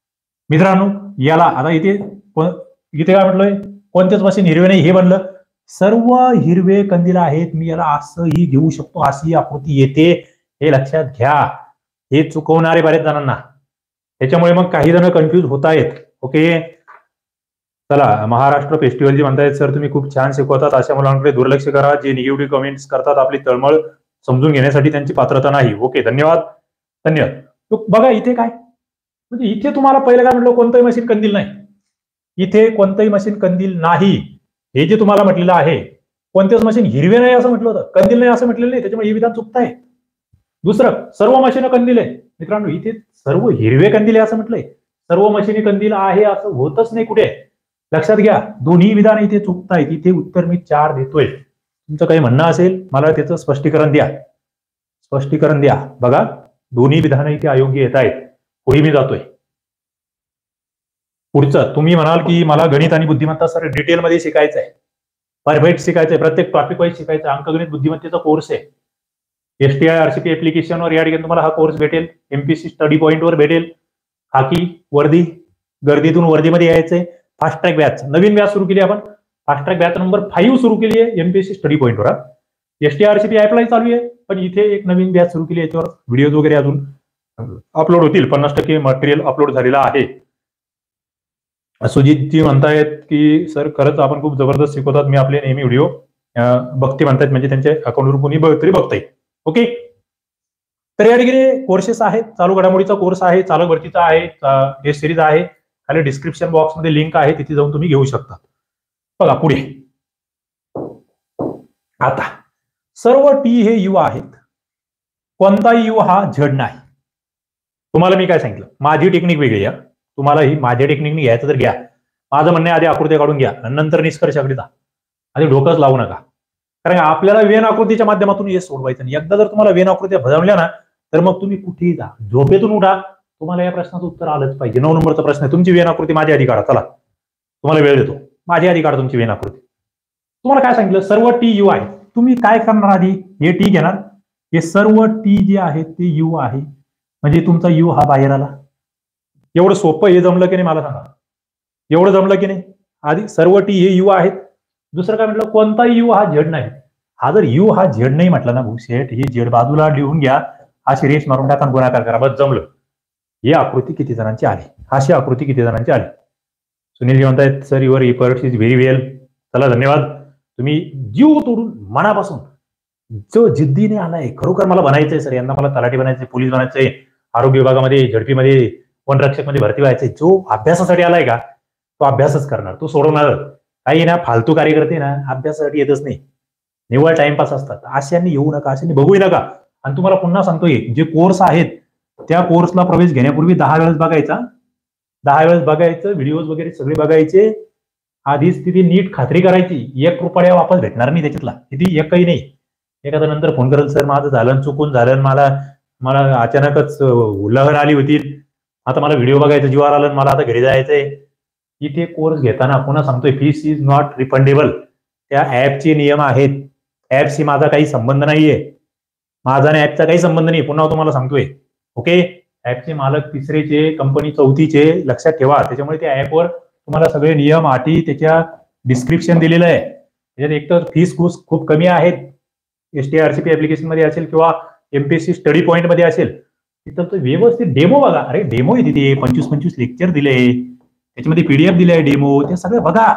मित्रांनो याला आता इथे इथे काय म्हटलंय, कोणतेच मशीन हिरवे नाही हे बनलं, सर्व हिरवे कंदील आहेत. मी याला असंही घेऊ शकतो, अशी आकृती येते, हे लक्षात घ्या. हे चुकवणारे बरेच जणांना, त्याच्यामुळे मग काही जण कन्फ्युज होत आहेत. ओके चला, महाराष्ट्र फेस्टिवल जी म्हणतायत सर तुम्ही खूप छान शिकवतात, अशा मुलांकडे दुर्लक्ष करा जे निगेटिव्ह कमेंट्स करतात. आपली तळमळ समजून घेण्यासाठी त्यांची पात्रता नाही. ओके धन्यवाद धन्यवाद. बघा इथे काय, म्हणजे इथे तुम्हाला पहिलं काय म्हटलं, कोणतंही मशीन कंदील नाही. इथे कोणतंही मशीन कंदील नाही हे जे तुम्हाला म्हटलेलं आहे. कोणतेच मशीन हिरवे नाही असं म्हटलं होतं, कंदील नाही असं म्हटलेलं नाही, त्याच्यामुळे हे विधान चुकताय. दुसरं, सर्व मशीन कंदील आहे. मित्रांनो इथे सर्व हिरवे कंदील आहे असं म्हटलंय, सर्व मशीनी कंदील आहे असं होतच नाही कुठे. लक्षात घ्या, दोन्ही विधान इथे चुकतायत. इथे उत्तर मी चार देतोय. तुमचं काही म्हणणं असेल मला त्याचं स्पष्टीकरण द्या, स्पष्टीकरण द्या. बघा दोन्ही विधान इथे अयोग्य येत आहेत. पुढे मी जातोय. पुढचं तुम्ही म्हणाल की मला गणित आणि बुद्धिमत्ता सर डिटेलमध्ये शिकायचं आहे, परफेक्ट शिकायचं आहे, प्रत्येक टॉपिक वाईज शिकायचं आहे. अंकगणित बुद्धिमत्तेचा कोर्स आहे. एसटीआय आरसीपी ऍप्लिकेशनवर या ठिकाणी तुम्हाला हा कोर्स भेटेल. एमपीसी स्टडी पॉइंटवर भेटेल. खाकी वर्दी, गर्दीतून वर्दीमध्ये यायचंय. फास्ट ट्रॅक बॅच नवीन बॅच सुरू केली आपण, fast track batch number five सुरू केली आहे एमपीएससी स्टडी पॉइंटवर. एसटीआरसीपी अप्लाय चालू आहे, पण इथे एक नवीन बॅच सुरू केली, याच्यावर व्हिडिओज वगैरे अजून अपलोड होतील. पन्नास टक्के मटेरियल अपलोड झालेलं आहे. सुजितजी म्हणतायत की सर खरंच आपण खूप जबरदस्त शिकवतात, मी आपले नेहमी व्हिडिओ बघते म्हणतायत, म्हणजे त्यांच्या अकाउंटवर कोणी तरी बघताय. ओके तर या ठिकाणी कोर्सेस आहेत, चालू घडामोडीचा कोर्स आहे, चालक भरतीचा आहे, टेस्ट सिरीज आहे. खाली डिस्क्रिप्शन बॉक्समध्ये लिंक आहे, तिथे जाऊन तुम्ही घेऊ शकता. बघा पुढे आता सर्व टी हे यू आहेत, कोणताही यू हा झड नाही. तुम्हाला मी काय सांगितलं, माझी टेक्निक वेगळी आहे, तुम्हाला ही माझ्या टेक्निकने घ्यायचं तर घ्या. माझं म्हणणे आधी आकृत्या काढून घ्या, नंतर निष्कर्षाकडे जा. आधी डोकंच लावू नका, कारण आपल्याला वेन आकृतीच्या माध्यमातून हे सोडवायचं नाही. एकदा जर तुम्हाला वेन आकृत्या भजवल्या ना, तर मग तुम्ही कुठेही जा, झोपेतून उठा, तुम्हाला या प्रश्नाचं उत्तर आलंच पाहिजे. नऊ नंबरचा प्रश्न आहे, तुमची वेन आकृती माझ्या आधी काढा. चला तुम्हाला वेळ देतो, माझ्या आधी काढा तुमची वेन आकृती. तुम्हाला काय सांगितलं, सर्व टी यू आहे. तुम्ही काय करणार, आधी हे टी घेणार, हे सर्व टी जे आहेत ते यू आहे, म्हणजे तुमचा यू हा बाहेर आला. एवढं सोपं हे जमलं की नाही मला सांगा, एवढं जमलं की नाही. आधी सर्व टी हे यू आहेत. दुसरं काय म्हटलं, कोणताही यू हा झेड नाही. हा जर यू हा झेड नाही म्हटलं ना भूसेट, हे झेड बाजूला लिहून घ्या, अशी रेष मारून टाका, गुणाकार करा, बस जमलं. ही आकृती किती जणांची आली, अशी आकृती किती जणांची आली. सुनीलजी म्हणतायत sir your efforts is very well. चला धन्यवाद. तुम्ही जीव तोडून मनापासून जो जिद्दीने आलाय, खरोखर मला बनायचंय सर, यंदा मला तलाठी बनायचंय, पोलीस बनायचंय, आरोग्य विभागामध्ये, झडपीमध्ये, वनरक्षक मध्ये भरती व्हायचंय, जो अभ्यासासाठी आलाय का तो अभ्यासच करणार, तो सोडवणार. काही ना फालतू कार्यकर्ते ना अभ्यासासाठी येतच नाही, निव्वळ टाइमपास असतात. अशांनी येऊ नका, अशांनी बघूही नका. आणि तुम्हाला पुन्हा सांगतोय, जे कोर्स आहेत त्या कोर्सला प्रवेश घेण्यापूर्वी दहा वेळेस बघायचा, दहा वेळेस बघायचं, व्हिडिओज वगैरे सगळे बघायचे. आधीच तिथे नीट खात्री करायची, एक रुपया वापस भेटणार नाही त्याच्यातला, तिथे एकही नाही. एखादा नंतर फोन करेल, सर माझं झालं, चुकून झालं, मला मला अचानकच लहर आली होती, आता मला व्हिडिओ बघायचं जीवावर आलं, मला आता घरी जायचंय. इथे कोर्स घेताना पुन्हा सांगतोय, फीस इज नॉट रिफंडेबल. त्या ऍपचे नियम आहेत, ऍपशी माझा काही संबंध नाहीये, माझा आणि ऍपचा काही संबंध नाही. पुन्हा तुम्हाला सांगतोय, ओके. ऍपचे मालक तिसरेचे, कंपनी चौथीचे, लक्षात ठेवा. त्याच्यामुळे त्या ऍपवर तुम्हाला सगळे नियम अटी त्याच्या डिस्क्रिप्शन दिलेलं आहे. त्याच्यात एकतर फीस खूप कमी आहेत, एसटीआरसीपी ऍप्लिकेशन मध्ये असेल किंवा एमपीएससी स्टडी पॉइंट मध्ये असेल, तिथं तो व्यवस्थित डेमो बघा. अरे डेमो आहे तिथे, पंचवीस पंचवीस लेक्चर दिले, त्याच्यामध्ये पीडीएफ दिले डेमो, ते सगळं बघा.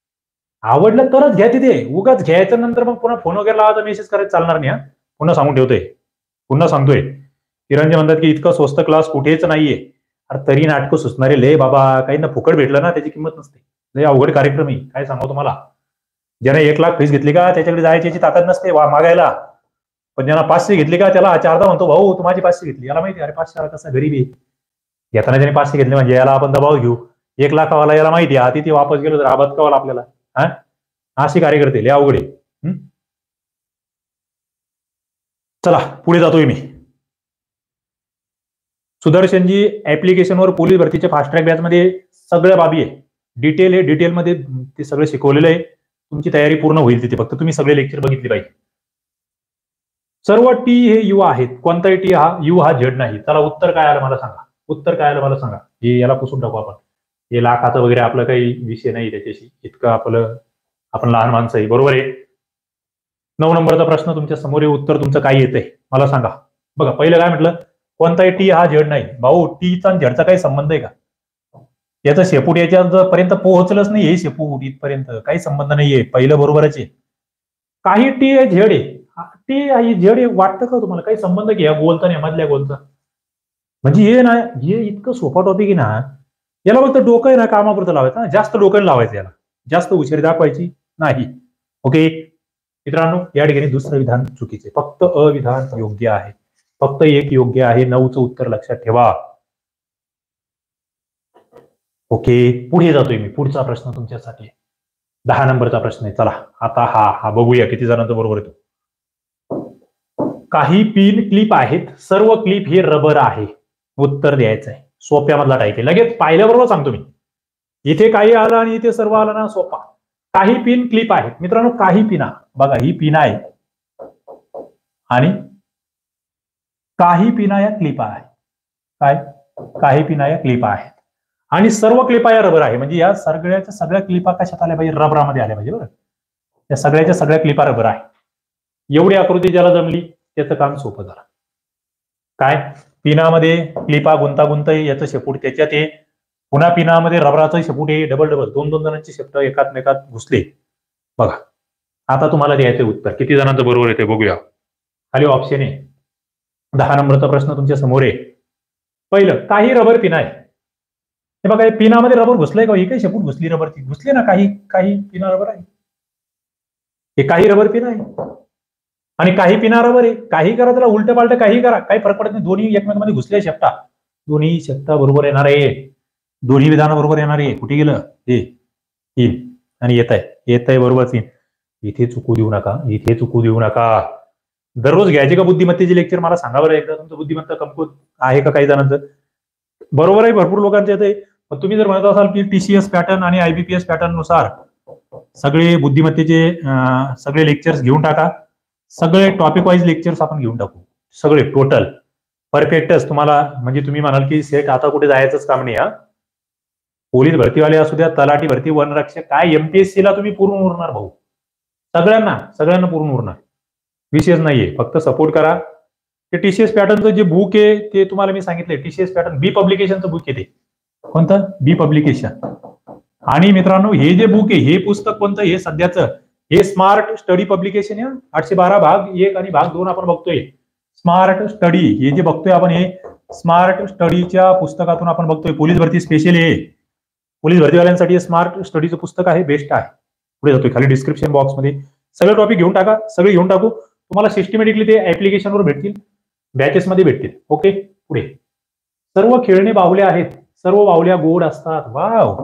आवडलं तरच घ्या तिथे, उगाच घ्यायचं नंतर मग पुन्हा फोन वगैरे लावायचा, मेसेज करायचं चालणार नाही. हा पुन्हा सांगून ठेवतोय, पुन्हा सांगतोय. किरणजी म्हणतात की इतकं स्वस्त क्लास कुठेच नाहीये. अरे तरी नाटकं सुचणारे लय बाबा, काही ना फुकट भेटलं ना त्याची किंमत नसते. लय अवघड कार्यक्रम आहे, काय सांगावं तुम्हाला. ज्याने एक लाख फीस घेतली का त्याच्याकडे जायची याची ताकद नसते मागायला, पण ज्यांना पाचशे घेतली का त्याला चारदा म्हणतो, भाऊ तू माझी पाचशे घेतली. याला माहिती, अरे पाचशे कसा गरीबी घेताना ज्याने पाचशे घेतले म्हणजे याला आपण दबाव घेऊ. एक लाखावाला याला माहिती आहे, आधी ते वापस गेलो तर आबाद कवाला आपल्याला. हा अशी कार्यकर्ते लय अवघड आहे. चला पुढे जातोय मी. सुदर्शनजी ऍप्लिकेशनवर पोलीस भरतीच्या फास्ट ट्रॅक बॅच मध्ये सगळ्या बाबी आहे, डिटेल आहे, डिटेलमध्ये ते सगळं शिकवलेलं आहे. तुमची तयारी पूर्ण होईल तिथे, फक्त तुम्ही सगळे लेक्चर बघितले पाहिजे. सर्व टी हे यू आहेत, कोणताही टी हा यू हा झेड नाही. चला उत्तर काय आलं मला सांगा, उत्तर काय आलं मला सांगा. हे याला पुसून टाकू आपण. हे लाखाचं वगैरे आपलं काही विषय नाही त्याच्याशी, इतकं आपलं आपण लहान माणसं आहे. बरोबर आहे. नऊ नंबरचा प्रश्न तुमच्या समोर आहे. उत्तर तुमचं काय येतंय मला सांगा. बघा पहिलं काय म्हटलं, कोणताही टी हा झेड नाही. भाऊ टीचा झेडचा काही संबंध आहे का? याचं शेपूट याच्या पर्यंत पोहोचलंच नाही, हे शेपूट इथपर्यंत काही संबंध नाहीये. पहिलं बरोबरच आहे. काही टी आहे झेड आहे, टी आहे झेड आहे वाटतं का तुम्हाला? काही संबंध की या गोलचा नाही मधल्या गोलचा? म्हणजे हे ना, हे इतकं सोपा टॉपिक आहे ना, याला फक्त डोकं आहे ना कामापुरतं लावायचं ना, जास्त डोकं लावायचं याला, जास्त हुशारी दाखवायची नाही. ओके मित्रांनो, या ठिकाणी दुसरं विधान चुकीचे, फक्त अविधान योग्य आहे. फक्त एक योग्य आहे. नऊचं उत्तर लक्षात ठेवा. ओके पुढे जातोय मी. पुढचा प्रश्न तुमच्यासाठी दहा नंबरचा प्रश्न आहे. चला आता हा हा बघूया किती जणांचा बरोबर येतो. काही पिन क्लिप आहेत, सर्व क्लिप हे रबर आहे. उत्तर द्यायचं आहे. सोप्यामधला टाईप आहे, लगेच पाहिल्याबरोबर सांगतो मी. इथे काही आलं आणि इथे सर्व आलं ना, सोपा. काही पिन क्लिप आहेत मित्रांनो, काही पिना बघा, ही पिना आहे आणि काही पिना या क्लिपा आहे. काय? काही पिना या क्लिपा आहेत आणि सर्व क्लिपा या रबर आहे. म्हणजे या सगळ्याच्या सगळ्या क्लिपा कशात आल्या पाहिजे? रबरामध्ये आल्या पाहिजे. बरं, या सगळ्याच्या सगळ्या क्लिपा रबर आहे. एवढी आकृती ज्याला जमली त्याचं काम सोपं झालं. काय? पिनामध्ये क्लिपा गुंतागुंत आहे, याचं शेपूट त्याच्यात आहे, पुन्हा पिनामध्ये रबराचं शेपूट आहे, डबल डबल दोन दोन जणांचे शेपूट एकात्मेकात घुसले. बघा आता तुम्हाला द्यायचं उत्तर किती जणांचं बरोबर येते बघूया. खाली ऑप्शन आहे. दहा नंबरचा प्रश्न तुमच्या समोर आहे. पहिलं, काही रबर पिना आहे. हे बघा, पिनामध्ये रबर घुसलंय का? ही काही शेपूट घुसली रबरची, घुसली ना. काही काही पिना रबर आहे, हे काही रबर पिना आहे आणि काही पिना रबर आहे. काही करा त्याला उलट पालट, काही करा, काही फरक पडत नाही. दोन्ही एकमेकांमध्ये घुसले शेपटा, दोन्ही शेपटा बरोबर येणार आहे. दोन्ही विधान बरोबर येणार आहे. कुठे गेलं हे? तीन आणि येत आहे, येत आहे बरोबर तीन. इथे चुकू देऊ नका, इथे चुकू देऊ नका. दररोज घ्यायचे का बुद्धिमत्तेचे लेक्चर? मला सांगा बरं एकदा, तुमचं बुद्धिमत्ता कमकुवत आहे का काही जणांचं? बरोबर आहे, भरपूर लोकांचं येत आहे. पण तुम्ही जर म्हणत असाल की टीसीएस पॅटर्न आणि आयबीपीएस पॅटर्न नुसार सगळे बुद्धिमत्तेचे सगळे लेक्चर्स घेऊन टाका, सगळे टॉपिक वाईज लेक्चर्स आपण घेऊन टाकू, सगळे टोटल परफेक्टच तुम्हाला. म्हणजे तुम्ही म्हणाल की सेट आता कुठे जायचंच काम नाही. हा, पोलीस भरतीवाले असू द्या, तलाठी भरती, वनरक्षक, काय एमपीएससी ला तुम्ही पूर्ण उरणार भाऊ. सगळ्यांना सगळ्यांना पूर्ण उरणार, विशेष नाहीये. फक्त सपोर्ट करा. ते टीसीएस पॅटर्नचं जे बुक आहे ते तुम्हाला मी सांगितलंय, टीसीएस पॅटर्न बी पब्लिकेशनचं बुक आहे. ते कोणतं? B publication. आणि मित्रांनो हे जे बुक आहे, हे पुस्तक कोणतं? हे सध्याचं हे स्मार्ट स्टडी पब्लिकेशन आहे. आठशे बारा भाग एक आणि भाग दोन आपण बघतोय. स्मार्ट स्टडी हे जे बघतोय आपण, हे स्मार्ट स्टडीच्या पुस्तकातून आपण बघतोय. पोलीस भरती स्पेशल आहे, पोलीस भरतीवाल्यांसाठी स्मार्ट स्टडीचं पुस्तक आहे, बेस्ट आहे. पुढे जातोय, खाली डिस्क्रिप्शन बॉक्समध्ये सगळे टॉपिक घेऊन टाका, सगळे घेऊन टाकू. तुम्हाला सिस्टमॅटिकली ते ऍप्लिकेशनवर भेटतील, बॅचेस मध्ये भेटतील. ओके पुढे, सर्व खेळणे बाहुल्या आहेत, सर्व बाहुल्या गोड असतात. वाव,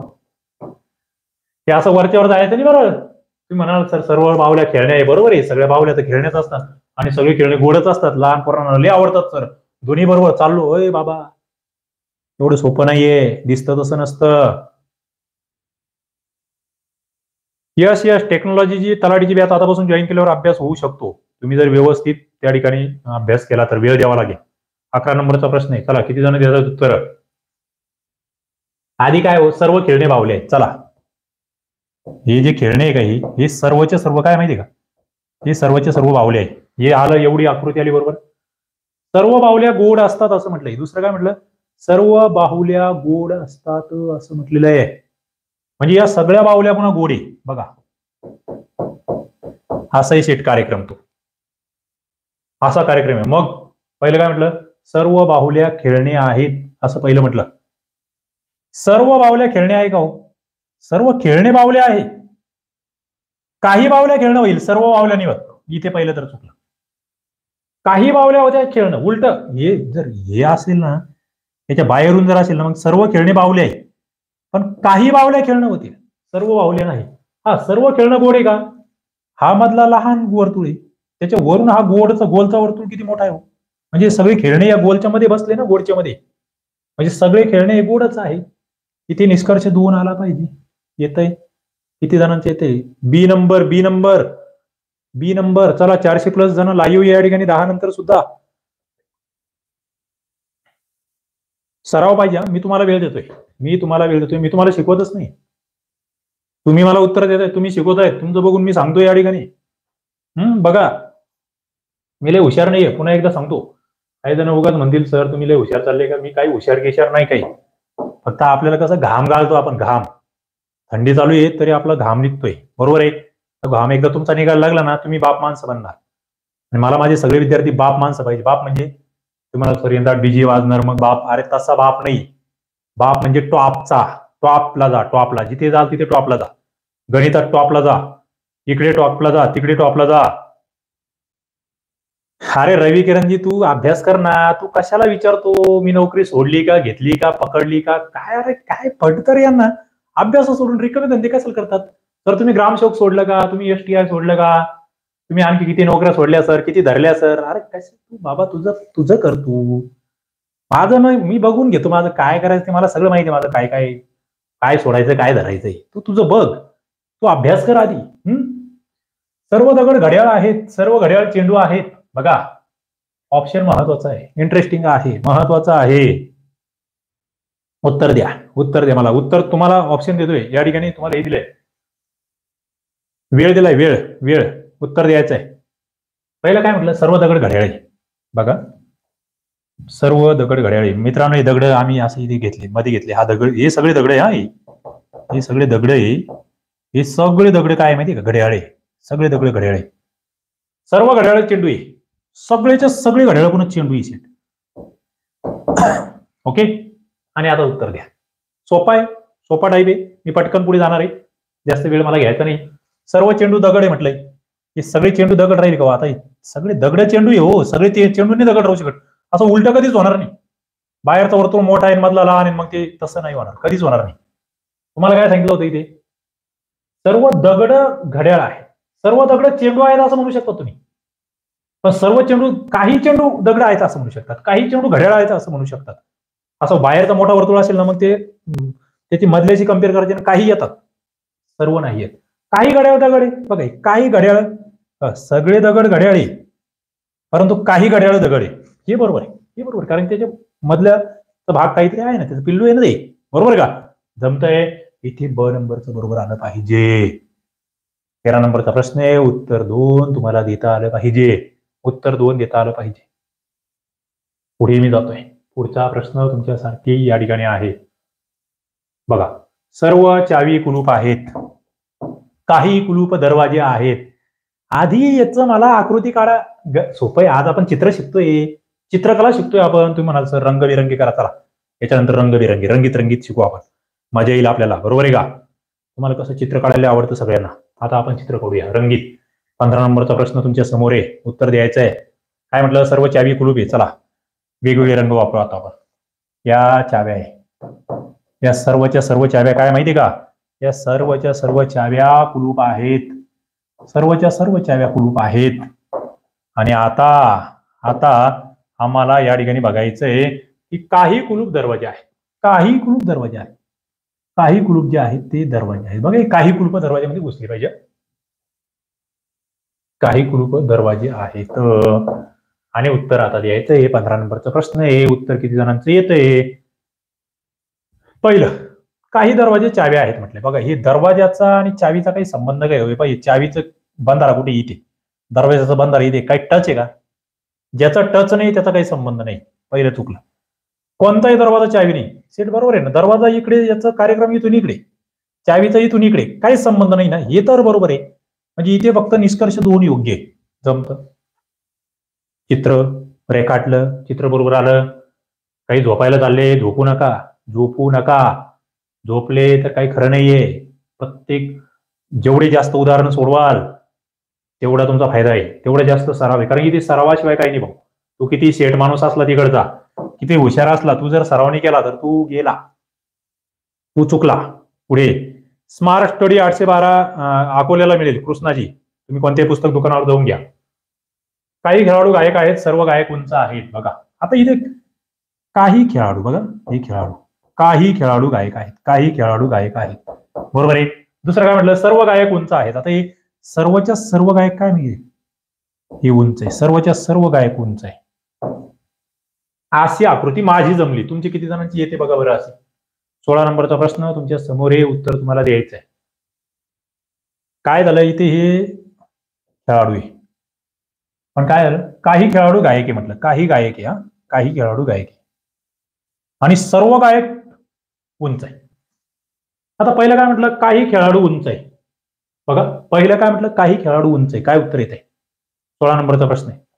हे असं वरच्यावर जायचं नाही बरोबर. तुम्ही म्हणाल सर सर्व बाहुल्या खेळण्या आहे, बरोबर आहे, सगळ्या बाहुल्या तर खेळण्याच असतात आणि सगळे खेळणे गोडच असतात. लहान पोरांना लय आवडतात सर, दोन्ही बरोबर चाललो. होय बाबा, एवढं सोपं नाहीये, दिसतं तसं नसतं. यस यस टेक्नॉलॉजीची तलाठीची बॅच आतापासून जॉईन केल्यावर अभ्यास होऊ शकतो. तुम्ही जर व्यवस्थित त्या ठिकाणी अभ्यास केला तर वेळ द्यावा लागेल. अकरा नंबरचा प्रश्न आहे. चला किती जण देतात उत्तर? आधी काय हो, सर्व खेळणे बाहुले आहेत. चला, हे जे खेळणे आहे काही, हे सर्वचे सर्व काय माहिती का? हे सर्वचे सर्व बाहुले आहे. हे आलं, एवढी आकृती आली बरोबर. सर्व बाहुल्या गोड असतात असं म्हटलंय. दुसरं काय म्हटलं? सर्व बाहुल्या गोड असतात असं म्हटलेलं आहे. म्हणजे या सगळ्या बाहुल्या पुन्हा गोड आहे. बघा असाही सेट कार्यक्रम, तो असा कार्यक्रम आहे. मग पहिलं काय म्हटलं? सर्व बाहुल्या खेळणे आहेत असं पहिलं म्हटलं. सर्व बाहुल्या खेळणे आहे का हो? सर्व खेळणे बाहुल्या आहे. काही बाहुल्या खेळणं होईल, सर्व बाहुल्या नाही होत. इथे पहिलं तर चुकलं. काही बाहुल्या होत्या खेळणं, उलट हे जर हे असेल ना, त्याच्या बाहेरून जर असेल ना, मग सर्व खेळणे बाहुले आहे. पण काही बाहुल्या खेळणं होतील, सर्व बाहुल्या नाही. हा, सर्व खेळणं गोड आहे का? हा मधला लहान वर्तुळ आहे, त्याच्या वरून हा गोडचा गोलचा वर्तुळ किती मोठा आहे. म्हणजे सगळे खेळणे या गोलच्या मध्ये बसले ना, गोडच्या मध्ये, म्हणजे सगळे खेळणे हे गोडच आहे. इथे निष्कर्ष दोन आला पाहिजे. येतंय किती जणांचे येते? B number, B number, B number. चला, चारशे प्लस जण लाईव्ह या ठिकाणी दहा नंतर सुद्धा. सराव पाहिजे. मी तुम्हाला वेळ देतोय, मी तुम्हाला वेळ देतोय, मी तुम्हाला शिकवतच नाही. तुम्ही मला उत्तर देताय, तुम्ही शिकवताय, तुमचं बघून मी सांगतोय या ठिकाणी. हम्म बघा, मी लय हुशार नाहीये, पुन्हा एकदा सांगतो. काही जण उगाच म्हणतील सर तुम्ही लय हुशार चालले का. मी काही हुशार केशार नाही काही. फक्त आपल्याला कसं घाम गाळतो आपण, घाम. थंडी चालू आहे तरी आपला घाम निघतोय, बरोबर आहे. घाम एकदा तुमचा निघायला लागला ना, तुम्ही बाप माणसं बनणार. आणि मला माझे सगळे विद्यार्थी बाप माणसं पाहिजे. बाप म्हणजे तुम्हाला सर यंदा डीजे वाजणार मग बाप, अरे तसा बाप नाही. बाप म्हणजे टॉपचा, टॉपला जा, टॉपला. जिथे जाल तिथे टॉपला जा. गणितात टॉपला जा, इकडे टॉपला जा, तिकडे टॉपला जा. अरे रवी किरणजी तू अभ्यास कर ना. तू कशाला विचारतो मी नोकरी सोडली का, घेतली का, पकडली का, काय. अरे काय पडतं रे यांना. अभ्यास सोडून रिकामे धंदे कशाला करतात. तर तुम्ही ग्रामसेवक सोडलं का, तुम्ही एसटीआय सोडलं का, तुम्ही आणखी किती नोकऱ्या सोडल्या सर, किती धरल्या सर. अरे कसं तू बाबा, तुझं तुझं कर तू. माझं नाही, मी बघून घेतो माझं काय करायचं ते. मला सगळं माहिती आहे माझं काय काय काय सोडायचं काय धरायचंय. तू तुझं बघ, तू अभ्यास कर आधी. हम्म सर्व दगड घड्याळ आहेत, सर्व घड्याळ चेंडू आहेत. बघा ऑप्शन महत्वाचा आहे, इंटरेस्टिंग आहे, महत्वाचा आहे. उत्तर द्या, उत्तर द्या मला. उत्तर तुम्हाला ऑप्शन देतोय या ठिकाणी, तुम्हाला हे दिलंय, वेळ दिलाय, वेळ वेळ उत्तर द्यायचं आहे. पहिलं काय म्हटलं, सर्व दगड घड्याळे. बघा सर्व दगड घड्याळे. मित्रांनो हे दगड आम्ही असं इथे घेतले, मध्ये घेतले. हा दगड, हे सगळे दगड आहे. हा हे सगळे दगड आहे, हे सगळे दगड काय माहिती का, घड्याळे. सगळे दगड घड्याळे, सर्व घड्याळ चेंडू आहे. सगळेच्या सगळे घड्याळ पुन्हा चेंडू आहे सेट. ओके. आणि आता उत्तर द्या. सोपा आहे, सोपा टाईप आहे. मी पटकन पुढे जाणार आहे, जास्त वेळ मला घ्यायचा नाही. सर्व चेंडू दगड आहे म्हटलंय. हे सगळे चेंडू दगड राहील का आता. सगळे दगड चेंडू आहे हो, सगळे ते चेंडूने दगड राहू शकत. असं उलट कधीच होणार नाही. बाहेरचा वर्तुळ मोठा आहे मधला लहान आहे, मग ते तसं नाही होणार, कधीच होणार नाही. तुम्हाला काय सांगितलं होतं इथे, सर्व दगड घड्याळ आहे, सर्व दगड चेंडू आहेत असं म्हणू शकता तुम्ही. पण सर्व चेंडू, काही चेंडू दगड आहेत असं म्हणू शकतात, काही चेंडू घड्याळ आहेत असं म्हणू शकतात. असं बाहेरचा मोठा वर्तुळ असेल ना, मग ते त्याची मधल्याशी कम्पेअर करायचे ना, काही येतात, सर्व नाही येत. काही घड्याळ दगड आहे बघा, काही घड्याळ, सगळे दगड घड्याळ आहे परंतु काही घड्याळ दगड आहे. हे बरोबर आहे, हे बरोबर, कारण त्याच्या मधल्या भाग काहीतरी आहे ना, त्याचं पिल्लू आहे ना ते, बरोबर का. जमतंय. इथे ब नंबरचं बरोबर आलं पाहिजे. तेरा नंबरचा प्रश्न आहे, उत्तर दोन तुम्हाला देता आलं पाहिजे, उत्तर दोन देता आलं पाहिजे. पुढे मी जातोय. पुढचा प्रश्न तुमच्यासाठी या ठिकाणी आहे. बघा सर्व चावी कुलूप आहेत, काही कुलूप दरवाजे आहेत. आधी याचं मला आकृती काढा. सोपं आहे. आज आपण चित्र शिकतोय, चित्रकला शिकतोय आपण. तुम्ही म्हणाल सर रंगबिरंगी करा, चला याच्यानंतर रंगबिरंगी, रंगीत रंगीत शिकू आपण, मजा येईल आपल्याला, बरोबर आहे का. तुम्हाला कसं चित्र काढायला आवडतं सगळ्यांना. आता आपण चित्र काढूया रंगीत. पंधरा नंबरचा प्रश्न तुमच्या समोर आहे, उत्तर द्यायचं आहे. काय म्हटलं, सर्व चावी कुलूप आहे. चला वेगवेगळे रंग वापरू आता आपण. या चाव्या आहे, या सर्वच्या सर्व चाव्या काय माहिती का, या सर्वच्या सर्व चाव्या कुलूप आहेत, सर्वच्या सर्व चाव्या कुलूप आहेत. आणि आता आता आम्हाला या ठिकाणी बघायचंय की काही कुलूप दरवाजे आहेत, काही कुलूप दरवाजे आहेत, काही कुलूप जे आहेत ते दरवाजे आहेत. बघा काही कुलूप दरवाज्यामध्ये घुसली पाहिजे, काही कुलूप दरवाजे आहेत. आणि उत्तर आता द्यायचं आहे. पंधरा नंबरचा प्रश्न आहे, उत्तर किती जणांचं येतंय. पहिलं, काही दरवाजे चाव्या आहेत म्हटले. बघा हे दरवाजाचा आणि चावीचा काही संबंध काय होईल पाहिजे. चावीचं बंधारा कुठे इथे, दरवाजाचा बंधारा इथे, काही टच आहे का. ज्याचा टच नाही त्याचा काही संबंध नाही. पहिलं चुकलं. कोणताही दरवाजा चावी नाही, सेट बरोबर आहे ना. दरवाजा इकडे, याचा कार्यक्रम इथून इकडे, चावीचा इथून इकडे, काहीच संबंध नाही ना, हे तर बरोबर आहे. म्हणजे इथे फक्त निष्कर्ष दोन योग्य आहे, जमतं. चित्र रेखाटलं, चित्र बरोबर आलं. काही झोपायला चालले, झोपू नका, झोपू नका. झोपले तर काही खरं नाहीये. प्रत्येक जेवढे जास्त उदाहरणं सोडवाल तेवढा तुमचा फायदा आहे, तेवढा जास्त सराव आहे. कारण इथे सरावाशिवाय काही नाही भाऊ. तू किती शेठ माणूस असला तिकडचा, किती हुशार असला, तू जर सराव नाही केला तर तू गेला, तू चुकला. पुढे स्मार्ट स्टडी आठशे बारा अकोल्याला मिळेल, कृष्णाजी. तुम्ही कोणत्याही पुस्तक दुकानावर जाऊन घ्या. काही खेळाडू गायक आहेत, सर्व गायक उंच आहेत. बघा आता इथे काही खेळाडू, बघा हे खेळाडू, काही खेळाडू गायक आहेत, काही खेळाडू गायक आहेत, बरोबर आहे. दुसरं काय म्हटलं, सर्व गायक उंच आहेत. आता हे सर्वच्या सर्व गायक काय म्हणजे हे उंच आहे, सर्वच्या सर्व गायक उंच आहे. अशी आकृती माझी जमली. तुमची किती जणांची येते बघा बरं अशी. सोळा नंबरचा प्रश्न तुमच्या समोर हे उत्तर तुम्हाला द्यायचं आहे. काय झालं इथे हे खेळाडू आहे, पण काय झालं काही खेळाडू गायक आहे म्हटलं, काही गायक आहे. हा काही खेळाडू गायक आहे आणि सर्व गायक उंच आहे. आता पहिलं काय म्हटलं काही खेळाडू उंच आहे. बघा पहिलं काय म्हटलं काही खेळाडू उंच आहे. काय उत्तर येत आहे? सोळा नंबरचा प्रश्न आहे.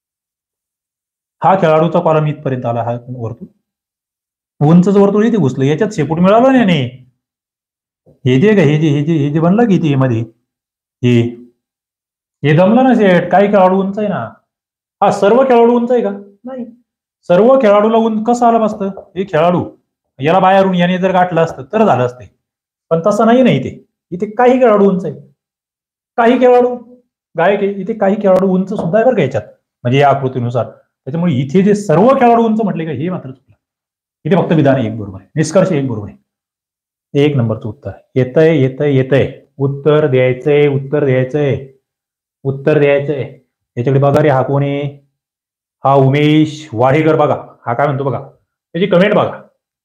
हा खेळाडूचा कॉलम इथपर्यंत आला. हा वर्तुळ उंचच वर्तुळ इथे घुसलं, याच्यात शेपूट मिळालं नाही. हे जे हे जे हे जे हे जे बनलं की ते मध्ये हे हे जमलं ना शेट. काही खेळाडू उंच आहे ना. हा सर्व खेळाडू उंच आहे का? नाही. सर्व खेळाडूला उंच कसं आलं असतं? हे खेळाडू याला बाहेरून याने जर गाठलं असतं तर झालं असते, पण तसं नाही ना. इथे इथे काही खेळाडू उंच आहे, काही खेळाडू गायक आहे. इथे काही खेळाडू उंच सुद्धा आहे बरं का याच्यात, म्हणजे या आकृतीनुसार. त्याच्यामुळे इथे जे सर्व खेळाडू उंच म्हटले का हे मात्र चुकलं. इथे फक्त विधान एक बरोबर आहे, निष्कर्ष एक बरोबर आहे. एक नंबरचं उत्तर येतंय येतंय येतंय. उत्तर द्यायचंय उत्तर द्यायचंय उत्तर द्यायचंय. याच्याकडे बघा रे, हा कोण आहे? हा उमेश वाडेकर. बघा हा काय म्हणतो बघा, त्याची कमेंट बघा.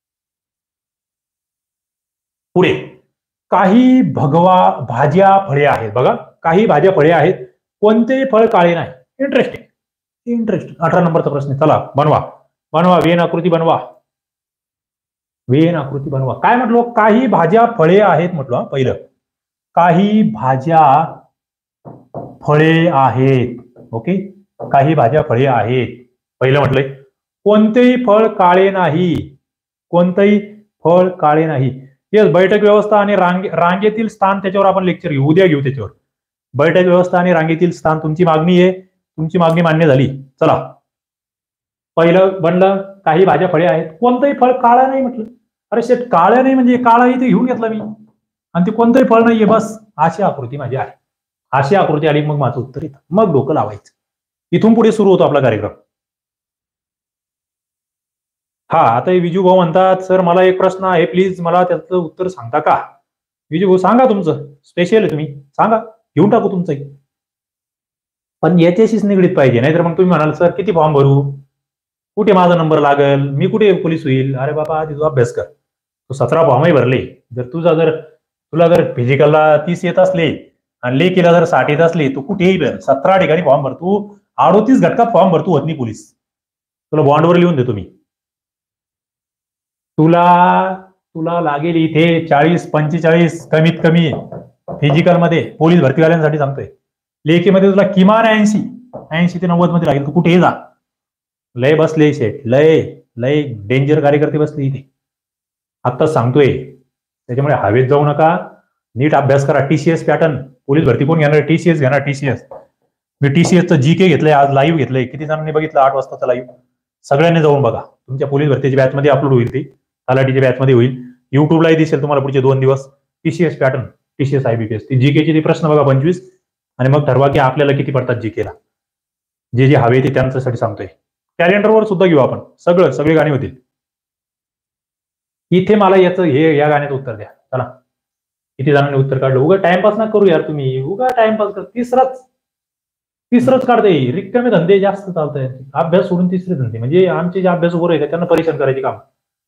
पुढे काही भगवा भाज्या फळे आहेत. बघा काही भाज्या फळे आहेत, कोणतेही फळ काळे नाही. Interesting interesting. अठरा नंबरचा प्रश्न. चला बनवा बनवा वेन आकृती बनवा. वेन आकृती बनवा. काय म्हटलो? काही भाज्या फळे आहेत म्हटलं. पहिलं काही भाज्या फळे आहेत. ओके, काही भाज्या फळे आहेत. पहिलं म्हटलंय कोणतेही फळ काळे नाही. कोणतेही फळ काळे नाही. येस, बैठक व्यवस्था आणि रांगे रांगेतील स्थान, त्याच्यावर आपण लेक्चर घेऊ, उद्या घेऊ त्याच्यावर. बैठक व्यवस्था आणि रांगेतील स्थान तुमची मागणी आहे, तुमची मागणी मान्य झाली. चला पहिलं बनलं काही भाज्या फळे आहेत, कोणतंही फळ काळं नाही म्हटलं. अरे शेट काळं नाही म्हणजे काळा इथे घेऊन घेतला मी, आणि ते कोणतंही फळ नाहीये. बस अशी आकृती माझी आहे. अशी आकृती आली मग माझं उत्तर येतं, मग डोकं लावायचं. इथून पुढे सुरू होतो आपला कार्यक्रम. हा आता विजू भाऊ म्हणतात सर मला एक प्रश्न आहे, प्लीज मला त्याचं उत्तर सांगता का? विजू भाऊ सांगा, तुमचं स्पेशल आहे, तुम्ही सांगा, घेऊन टाकू तुमचं. पण याच्याशीच निगडीत पाहिजे, नाहीतर मग तुम्ही म्हणाल सर किती फॉर्म भरू, कुठे माझा नंबर लागेल, मी कुठे पोलीस होईल. अरे बाबा आधी तू अभ्यास कर. तू सतरा फॉर्मही भरले. जर तुझा जर तुला जर फिजिकलला तीस येत असले आणि लेखीला जर साठ येत असले, तू कुठेही भर, सतरा ठिकाणी फॉर्म भर. तू अडोतीस घटकात फॉर्म भरतो होत नाही पोलीस. तुला बॉन्डवर लिहून देतो मी. तुला तुला लागेल इथे चाळीस पंचेचाळीस कमीत कमी फिजिकल मध्ये, पोलीस भरतीवाल्यांसाठी सांगतोय. लेखीमध्ये तुला किमान ऐंशी ऐंशी ते नव्वद मध्ये लागेल. तू कुठेही जा. लय बसले शेट, लय लय डेंजर कार्यकर्ते बसले इथे, आता सांगतोय. त्याच्यामुळे हवेत जाऊ नका, नीट अभ्यास करा. टीसीएस पॅटर्न, पोलीस भरती कोण घेणार? टीसीएस घेणार. टीसीएस मी टीसीएसचं जी के घेतलंय, आज लाईव्ह घेतलंय. किती जणांनी बघितलं? आठ वाजताचा लाईव्ह. सगळ्यांनी जाऊन बघा. तुमच्या पोलीस भरतीच्या बॅचमध्ये अपलोड होईल, ती तलाठीच्या बॅचमध्ये होईल, युट्यूबलाही दिसेल तुम्हाला पुढचे दोन दिवस. टीसीएस पॅटर्न, टीसीएस आयबीपीएस, ती जीकेचे ते प्रश्न बघा पंचवीस, आणि मग ठरवा की आपल्याला किती पडतात जीकेला. जे जे हवे ते त्यांच्यासाठी सांगतोय. कॅलेंडरवर सुद्धा घेऊ आपण, सगळं सगळे गाणी होतील. इथे मला याचं हे या गाण्याचं उत्तर द्या. चला किती जणांनी उत्तर काढलं? उगा टाइमपास ना करू यार तुम्ही, उगा टाइमपास कर. तिसराच तिसरंच काढते. रिकामे धंदे जास्त चालत आहेत. अभ्यास सोडून तिसरे धंदे, म्हणजे आमचे जे अभ्यास बरोबर आहे त्यांना परेशान करायचे काम.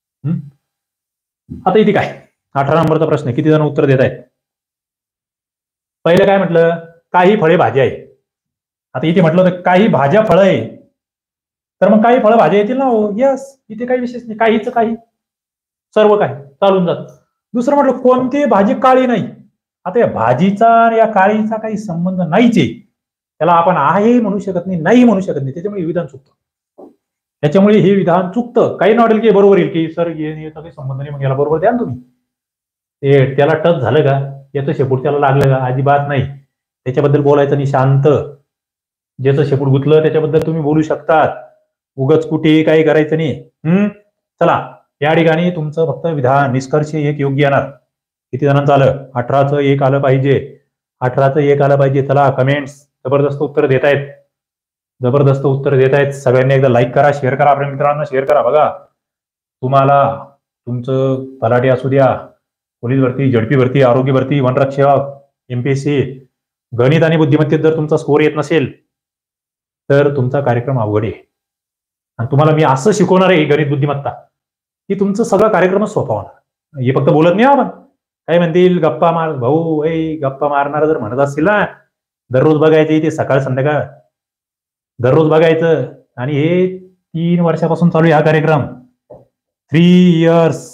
आता इथे काय अठरा नंबरचा प्रश्न, किती जण उत्तर देत आहेत? पहिलं काय म्हटलं? काही फळे भाज्या आहे. आता इथे म्हटलं तर काही भाज्या फळं आहे, तर मग काही फळं भाज्या येतील ना. हो यस, इथे काही विशेष नाही. काहीच काही, सर्व काही चालून जात. दुसरं म्हटलं कोणती भाजी काळी नाही. आता या भाजीचा या काळीचा काही संबंध नाहीच आहे. त्याला आपण आहे म्हणू शकत नाही, नाही म्हणू शकत नाही. त्याच्यामुळे विधान चुकतं. त्याच्यामुळे हे विधान चुकतं. काही वाटेल की बरोबर येईल की सर याचा काही संबंध नाही, मग याला बरोबर द्या ना तुम्ही. ते त्याला टच झालं का, याचं शेपूट त्याला लागलं का? अजिबात नाही. त्याच्याबद्दल बोलायचं नाही, शांत. ज्याचं शेपूट गुतलं त्याच्याबद्दल तुम्ही बोलू शकतात. उगच कुठेही काही करायचं नाही. हम्म चला या ठिकाणी तुमचं फक्त विधान निष्कर्ष एक योग्य येणार. किती जणांचं आलं? अठराचं एक आलं पाहिजे. अठराचं एक आलं पाहिजे. चला कमेंट्स जबरदस्त उत्तर देत आहेत, जबरदस्त उत्तर देत आहेत. सगळ्यांनी एकदा लाईक करा, शेअर करा, आपल्या मित्रांना शेअर करा. बघा तुम्हाला तुमचं तलाठी असू द्या, पोलीस भरती, झडपी भरती, आरोग्य भरती, वनरक्षक, एमपीएससी, गणित आणि बुद्धिमत्तेत जर तुमचा स्कोर येत नसेल तर तुमचा कार्यक्रम अवघड आहे. आणि तुम्हाला मी असं शिकवणार आहे गणित बुद्धिमत्ता की तुमचं सगळं कार्यक्रमच सोपा होणार. हे फक्त बोलत नाही आपण, काय म्हणतील गप्पा मार भाऊ, ए गप्पा मारणार जर म्हणत असतील ना, दररोज बघायचं ते सकाळ संध्याकाळ, दररोज बघायचं. आणि हे तीन वर्षापासून चालू आहे हा कार्यक्रम, थ्री इयर्स.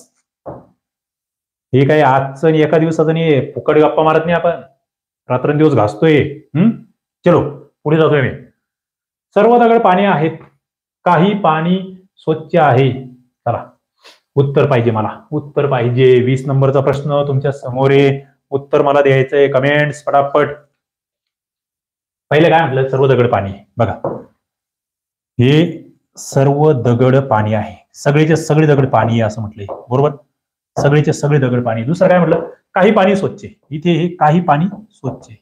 हे काही आजचं आणि एका दिवसाचं नाही, फुकट गप्पा मारत नाही आपण, रात्रंदिवस घासतोय. हम्म चलो पुढे जातोय मी. सर्व दगड पाणी आहेत, काही पाणी स्वच्छ आहे. चला उत्तर पाहिजे मला, उत्तर पाहिजे. वीस नंबरचा प्रश्न तुमच्या समोर आहे, उत्तर मला द्यायचंय. कमेंट्स पटापट. पहिले काय म्हटलं, सर्व दगड पाणी. बघा हे सर्व दगड पाणी आहे, सगळेचे सगळे दगड पाणी आहे असं म्हटलंय, बरोबर. सगळेचे सगळे दगड पाणी. दुसरं काय म्हटलं, काही पाणी स्वच्छ. इथे हे काही पाणी स्वच्छ.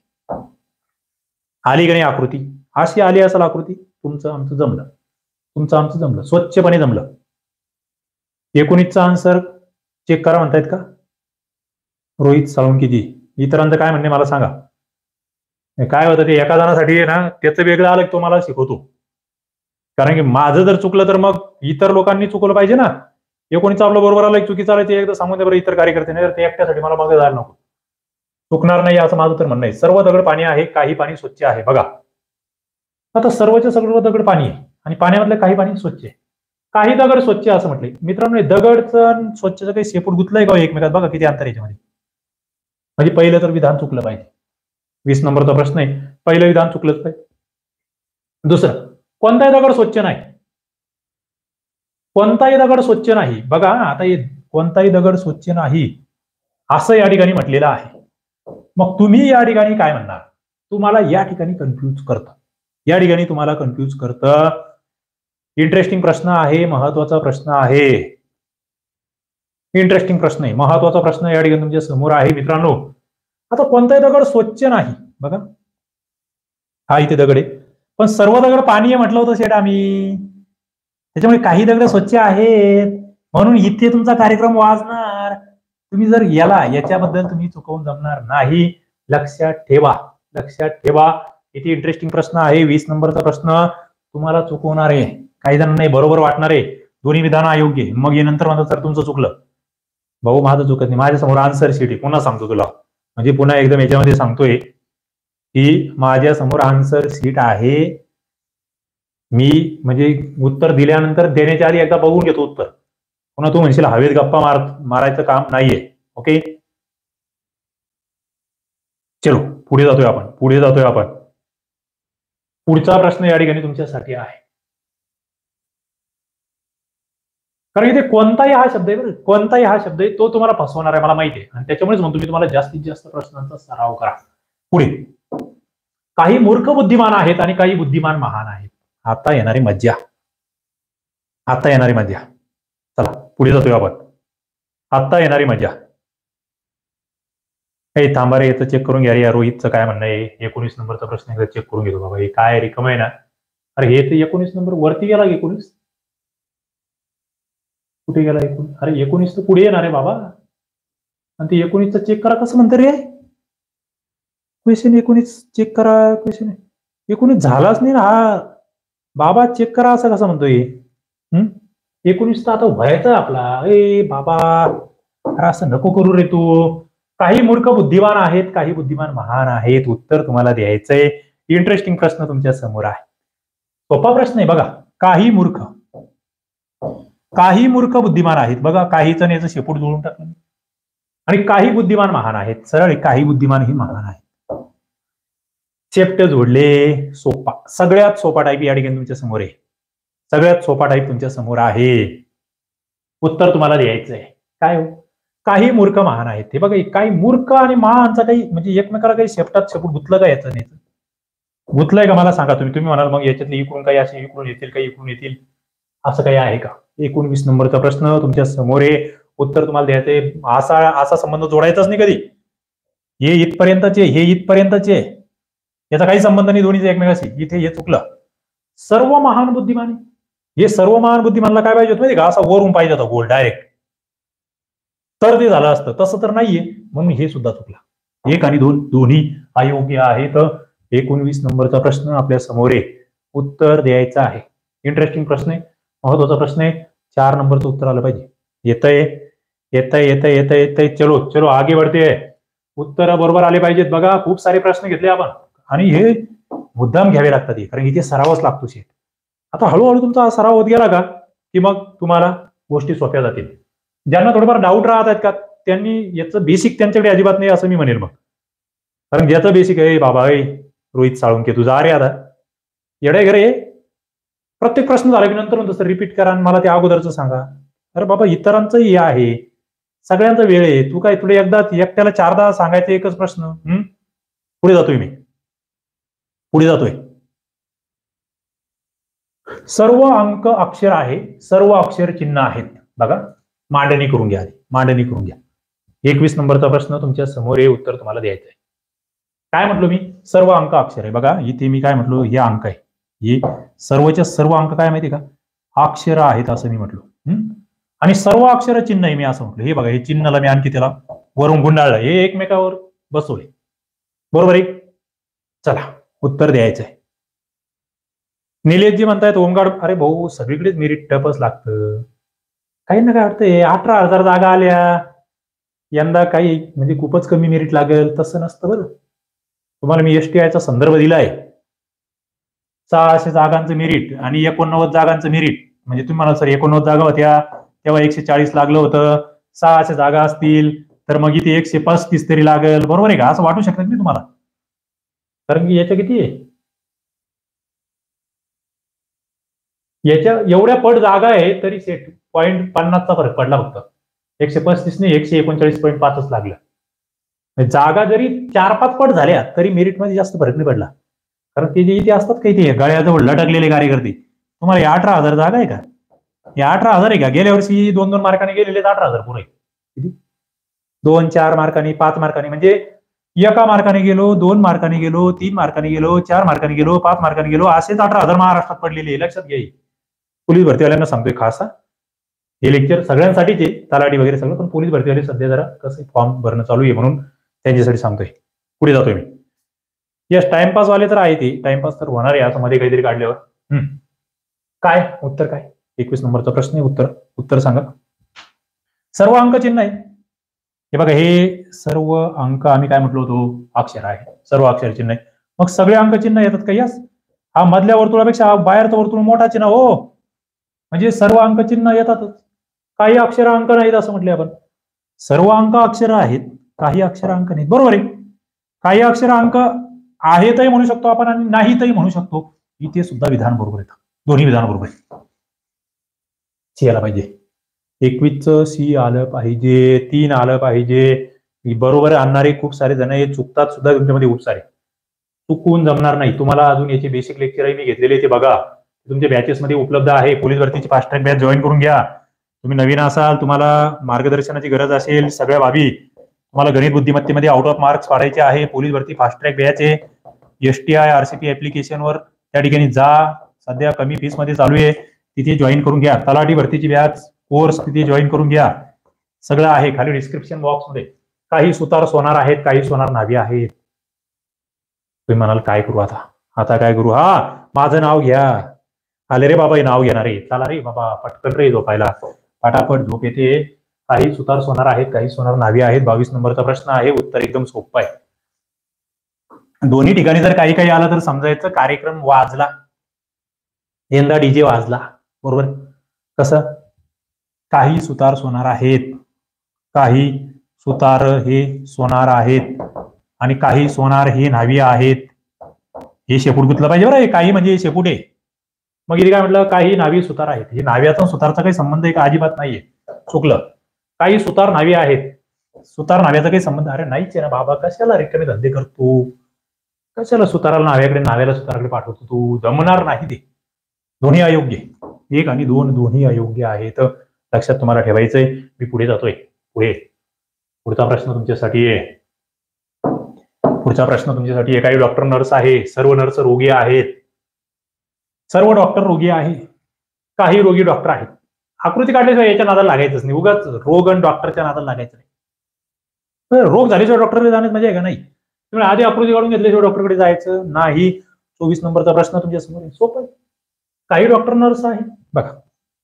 आली का नाही आकृती, अशी आली असेल आकृती. तुमचं आमचं जमलं, तुमचं आमचं जमलं, स्वच्छपणे जमलं. एकोणीसचा आन्सर चेक करा म्हणतायत का रोहित साळुंकेजी? इतरांचं काय म्हणणे मला सांगा. काय होतं ते एका जणासाठी आहे ना, त्याचं वेगळं आलं तो मला शिकवतो. कारण की माझं जर चुकलं तर मग इतर लोकांनी चुकवलं पाहिजे ना. एकोणीस आपलं बरोबर आलं, चुकीचं आलं ते एकदा सांगून द्या बरं इतर कार्यकर्ते, नाही तर ते एकट्यासाठी मला मागे जायला नको. चुकणार नाही असं माझं तर म्हणणं आहे. सर्व दगड पाणी आहे, काही पाणी स्वच्छ आहे. बघा आता सर्वचे सर्व दगड पाणी आहे आणि पाण्यामधलं काही पाणी स्वच्छ आहे. काही दगड स्वच्छ असं म्हटले. मित्रांनो दगडचं स्वच्छचं काही शेपूट गुतलंय का एकमेकात? बघा किती अंतर याच्यामध्ये. म्हणजे पहिलं तर विधान चुकलं पाहिजे. वीस नंबरचा प्रश्न आहे, पहिलं विधान चुकलंच पाहिजे. दुसरं, कोणताही दगड स्वच्छ नाही, कोणताही दगड स्वच्छ नाही. बघा आता हे कोणताही दगड स्वच्छ नाही असं या ठिकाणी म्हटलेलं आहे. मग तुम्ही या ठिकाणी काय म्हणणार? तुम्हाला या ठिकाणी कन्फ्यूज करतं, या ठिकाणी तुम्हाला कन्फ्यूज करतं. इंटरेस्टिंग प्रश्न आहे, महत्वाचा प्रश्न आहे, इंटरेस्टिंग प्रश्न आहे, महत्वाचा प्रश्न या ठिकाणी तुमच्या समोर आहे मित्रांनो. आता कोणताही दगड स्वच्छ नाही. बघा हा इथे दगड आहे, पण सर्व दगड पाणी आहे म्हटलं होतं शेठ आम्ही. त्याच्यामुळे काही दगड स्वच्छ आहेत म्हणून इथे तुमचा कार्यक्रम वाजणार. तुम्ही जर याला याच्याबद्दल तुम्ही चुकवून जमणार नाही. लक्षात ठेवा, लक्षात ठेवा. इथे इंटरेस्टिंग प्रश्न आहे, वीस नंबरचा प्रश्न तुम्हाला चुकवणार आहे. काही जणांना बरोबर वाटणार आहे, दोन्ही विधान अयोग्य. मग हे नंतर म्हणतात सर तुमचं चुकलं. भाऊ माझं चुकत नाही, माझ्या समोर आन्सर शीट आहे. पुन्हा सांगतो तुला, म्हणजे पुन्हा एकदम याच्यामध्ये सांगतोय की माझ्या समोर आन्सर शीट आहे. मी म्हणजे उत्तर दिल्यानंतर देण्याच्या आधी एकदा बघून घेतो उत्तर. पुन्हा तू म्हणशील हवेत गप्पा मार मारायचं काम नाहीये. ओके चलो पुढे जातोय आपण, पुढे जातोय आपण. पुढचा प्रश्न या ठिकाणी तुमच्यासाठी आहे. कारण इथे कोणताही हा शब्द आहे बरं, कोणताही हा शब्द आहे तो तुम्हाला फसवणार आहे मला माहिती आहे. आणि त्याच्यामुळेच म्हणतो मी तुम्हाला जास्तीत जास्त प्रश्नांचा सराव करा. पुढे, काही मूर्ख बुद्धिमान आहेत आणि काही बुद्धिमान महान आहेत. आता येणारी मज्जा, आता येणारी मज्जा. चला पुढे जातोय आपण. आता येणारी मज्जा. हे थांबा रे, याचं चेक करून घ्या रे. या रोहितचं काय म्हणणं आहे? एकोणीस नंबरचा प्रश्न एकदा चेक करून घेतो बाबा. हे काय रिकम आहे ना? अरे हे तर एकोणीस नंबर वरती गेला. एकोणीस कुठे गेला? एकोणीस, अरे एकोणीस तर पुढे येणार आहे बाबा. आणि ते एकोणीसचं चेक करा कसं म्हणतं रे? क्वेश्चन एकोणीस चेक करा, क्वेश्चन एकोणीस झालाच नाही ना हा बाबा. चेक करा असं कसं म्हणतोय? हम्म एकोणीस तर आता व्हायचा आपला. ए बाबा अरे असं नको करू रे तू. काही मूर्ख बुद्धिमान आहेत, काही बुद्धिमान महान आहेत. उत्तर तुम्हाला द्यायचंय. इंटरेस्टिंग प्रश्न तुमच्या समोर आहे, सोपा प्रश्न आहे. बघा काही मूर्ख, काही मूर्ख बुद्धिमान आहेत. बघा काहीचं याचं शेपूट जुळून टाकलं. आणि काही बुद्धिमान महान आहेत. सरळ काही बुद्धिमान ही महान आहेत. चेप्ट जोडले. सोपा, सगळ्यात सोपा टाईप या ठिकाणी तुमच्या समोर आहे. सगळ्यात सोपा टाईप तुमच्या समोर आहे. उत्तर तुम्हाला द्यायचंय. काय हो? काही मूर्ख महान आहेत. हे बघा काही मूर्ख आणि महानचा काही म्हणजे एकमेकाला काही शेपटात शेपूट गुतलं का? याचं नाही गुतलंय का मला सांगा तुम्ही. तुम्ही म्हणाल मग याच्यातले इकडून काही असे इकडून येतील, काही इकडून येतील, असं काही आहे का? एकोणवीस नंबरचा प्रश्न तुमच्या समोर आहे. उत्तर तुम्हाला द्यायचंय. असा असा संबंध जोडायचाच नाही कधी. हे इथपर्यंतचे, हे इथपर्यंतचे, याचा काही संबंध नाही दोन्हीचा एकमेकाशी. इथे हे चुकलं. सर्व महान बुद्धिमान, हे सर्व महान बुद्धिमानला काय पाहिजे होतं माहिती का? असा वरून पाहिजे होता गोल डायरेक्ट, तर ते झालं असतं. तसं तर नाहीये म्हणून हे सुद्धा चुकलं. एक आणि दोन दोन्ही अयोग्य आहेत. एकोणवीस नंबरचा प्रश्न आपल्या समोर आहे. उत्तर द्यायचं आहे. इंटरेस्टिंग प्रश्न आहे. महत्वाचा प्रश्न आहे, चार नंबरचं उत्तर आलं पाहिजे. येतंय येतंय येतंय येतंय येतंय चलो चलो आगे बढ़ते. उत्तर बरोबर आले पाहिजेत. बघा खूप सारे प्रश्न घेतले आपण आणि हे मुद्दाम घ्यावे लागतात कारण इथे सरावच लागतो शेट. आता हळूहळू तुमचा सराव होत गेला का की मग तुम्हाला गोष्टी सोप्या जातील. ज्यांना थोडेफार डाऊट राहत आहेत का त्यांनी याचं बेसिक त्यांच्याकडे अजिबात नाही असं मी म्हणेल मग. कारण ज्याचं बेसिक आहे बाबा ए रोहित साळुंके तुझा अरे आता येडे घरे प्रत्येक प्रश्न झाला की नंतर तसं रिपीट करा आणि मला ते अगोदरचं सांगा. अरे बाबा इतरांचं हे आहे, सगळ्यांचा वेळ आहे. तू काय तुला एकदा एकट्याला चारदा सांगायचं एकच प्रश्न. हम्म पुढे जातोय मी पुढे जातोय. सर्व अंक अक्षर आहे, सर्व अक्षर चिन्ह आहेत. बघा मांडणी करून घ्या, मांडणी करून घ्या. एकवीस नंबरचा प्रश्न तुमच्या समोर हे उत्तर तुम्हाला द्यायचं आहे. काय म्हटलो मी, सर्व अंक अक्षर आहे. बघा इथे मी काय म्हटलो, हे अंक आहे, हे सर्वच्या सर्व अंक काय माहिती का अक्षर आहेत असं मी म्हटलो. हम्म आणि सर्व अक्षर चिन्ह आहे मी असं म्हटलं. हे बघा हे चिन्हाला मी आणखी त्याला वरून गुंडाळलं, हे एकमेकावर बसवले. बरोबर आहे. चला उत्तर द्यायचं आहे. निलेशजी म्हणतायत होमगार्ड. अरे भाऊ सगळीकडेच मेरिट टपच लागतं. काही ना काय वाटतंय अठरा हजार जागा आल्या यंदा, काही म्हणजे खूपच कमी मेरिट लागेल तसं नसतं बरं. तुम्हाला मी एसटीआयचा संदर्भ दिलाय. सहाशे जागांचं मेरिट आणि एकोणनव्वद जागांचं मेरिट. म्हणजे तुम्ही म्हणाल सर एकोणनव्वद जागा होत्या तेव्हा एकशे चाळीस लागलं होतं, सहाशे जागा असतील तर मग इथे एकशे पस्तीस तरी लागेल. बरोबर आहे का, असं वाटू शकत नाही तुम्हाला. कारण की याच्या किती आहे, याच्या एवढ्या पट जागा आहे तरी सेट पॉईंट पन्नासचा फरक पडला फक्त. एकशे पस्तीस ने एकशे एकोणचाळीस पॉईंट पाचच लागलं. जागा जरी चार पाच पट झाल्या तरी मेरिटमध्ये जास्त फरक नाही पडला. कारण ते जे इथे असतात काही ते गळ्याजवळ लटकलेले कार्यकर्ते. तुम्हाला या अठरा हजार जागा आहे का, या अठरा हजार आहे का. गेल्या वर्षी दोन दोन मार्काने गेलेले अठरा हजार पुरे. दोन चार मार्कांनी पाच मार्कांनी म्हणजे एका मार्काने गेलो, दोन मार्काने गेलो, तीन मार्काने गेलो, चार मार्काने गेलो, पाच मार्काने गेलो, असेच अठरा हजार महाराष्ट्रात पडलेले. लक्षात घ्या. पोलीस भरतीवाल्यांना सांगतोय खास, हे लेक्चर सगळ्यांसाठीच आहे, तलाठी वगैरे सगळं, पण पोलीस भरतीवाले सध्या जरा कसं फॉर्म भरणं चालू आहे म्हणून त्यांच्यासाठी सांगतोय. पुढे जातोय मी. यस टाइमपास वाले तर आहे, ते टाइमपास तर होणार आहे असं मध्ये काहीतरी काढल्यावर. हम्म काय उत्तर काय, एकवीस नंबरचा प्रश्न आहे. उत्तर उत्तर सांगा. सर्व अंक चिन्ह आहे. हे बघा हे सर्व अंक आम्ही काय म्हटलो होतो अक्षर आहे, सर्व अक्षर चिन्ह आहे. मग सगळे अंक चिन्ह येतात का. यस हा मधल्या वर्तुळापेक्षा बाहेरचं वर्तुळ मोठा चिन्ह हो, म्हणजे सर्व अंक चिन्ह येतातच. काही अक्षर अंक नाहीत असं म्हटले आपण. सर्व अंक अक्षर आहेत, काही अक्षर अंक नाहीत. बरोबर आहे. काही अक्षर अंक आहेतही म्हणू शकतो आपण आणि नाहीतही म्हणू शकतो. इथे सुद्धा विधान बरोबर येतं, दोन्ही विधान बरोबर आहे. सी आलं पाहिजे, एकवीसचं सी आलं पाहिजे, तीन आलं पाहिजे. बरोबर आणणारे खूप सारे जण हे चुकतात सुद्धा तुमच्यामध्ये खूप सारे. चुकून जमणार नाही. तुम्हाला अजून याचे बेसिक लेक्चरही मी घेतलेले, ते बघा तुमच्या बॅचेस मध्ये उपलब्ध आहे. पोलीस भरतीची फास्ट ट्रॅक बॅच जॉईन करून घ्या. तुम्ही नवीन असाल, तुम्हाला मार्गदर्शनाची गरज असेल, सगळ्या बाबी तुम्हाला गणित बुद्धिमत्तेमध्ये आउट ऑफ मार्क्स पाडायचे आहे, पोलीस भरती फास्ट ट्रॅक बॅच आहे. एसटीआय आरसीपी ऍप्लिकेशनवर त्या ठिकाणी जा, सध्या कमी फीस मध्ये चालू आहे, तिथे जॉईन करून घ्या. तलाठी भरतीची बॅच कोर्स तिथे जॉईन करून घ्या. सगळं आहे खाली डिस्क्रिप्शन बॉक्समध्ये. काही सुतार सोनार आहेत, काही सोनार नावी आहेत. तुम्ही म्हणाल काय करू आता, आता काय करू. हा माझं नाव घ्या. आले रे बाबा हे नाव घेणार आहे, चला रे बाबा पटकन रे झोपायला, पटापट झोप येते. काही सुतार सोनार आहेत, काही सोनार नावी आहेत. बावीस नंबरचा प्रश्न आहे. उत्तर एकदम सोपं आहे. दोन्ही ठिकाणी जर काही काही आलं तर समजायचं कार्यक्रम वाजला, यंदा डीजे वाजला. बरोबर. कसं काही सुतार सोनार आहेत, काही सुतार हे सोनार आहेत आणि काही सोनार हे नावी आहेत. हे शेपूट गुतलं पाहिजे बरं. काही म्हणजे शेपूट आहे. मग इथे काय म्हटलं, काही नावी सुतार आहेत. हे नाव्याचा सुतारचा काही संबंध आहे का, अजिबात नाहीये, चुकलं. काही सुतार नावी आहेत, सुतार नाव्याचा काही संबंध अरे नाहीच आहे ना बाबा. कशाला रिकामे धंदे करतो, कशाला सुताराला नाव्याकडे नाव्याला सुताराकडे पाठवतो तू, जमणार नाही ते. दोन्ही अयोग्य, एक आणि दोन दोन्ही अयोग्य आहेत. लक्षात तुम्हाला ठेवायचंय. मी पुढे जातोय. पुढे पुढचा प्रश्न तुमच्यासाठी आहे. पुढचा प्रश्न तुमच्यासाठी आहे. काही डॉक्टर नर्स आहे, सर्व नर्स रोगी आहेत, सर्व डॉक्टर रोगी आहे, काही रोगी डॉक्टर आहेत. आकृती काढल्याशिवाय याच्या नादाला लागायचंच नाही. उगाच रोग आणि डॉक्टरच्या नादाला लागायचं नाही. रोग झाल्याशिवाय डॉक्टरकडे जाण्यात मजा आहे का नाही. त्यामुळे आधी आकृती काढून घेतल्याशिवाय डॉक्टरकडे जायचं नाही. चोवीस नंबरचा प्रश्न तुमच्या समोर सोपं आहे. काही डॉक्टर नर्स आहे बघा.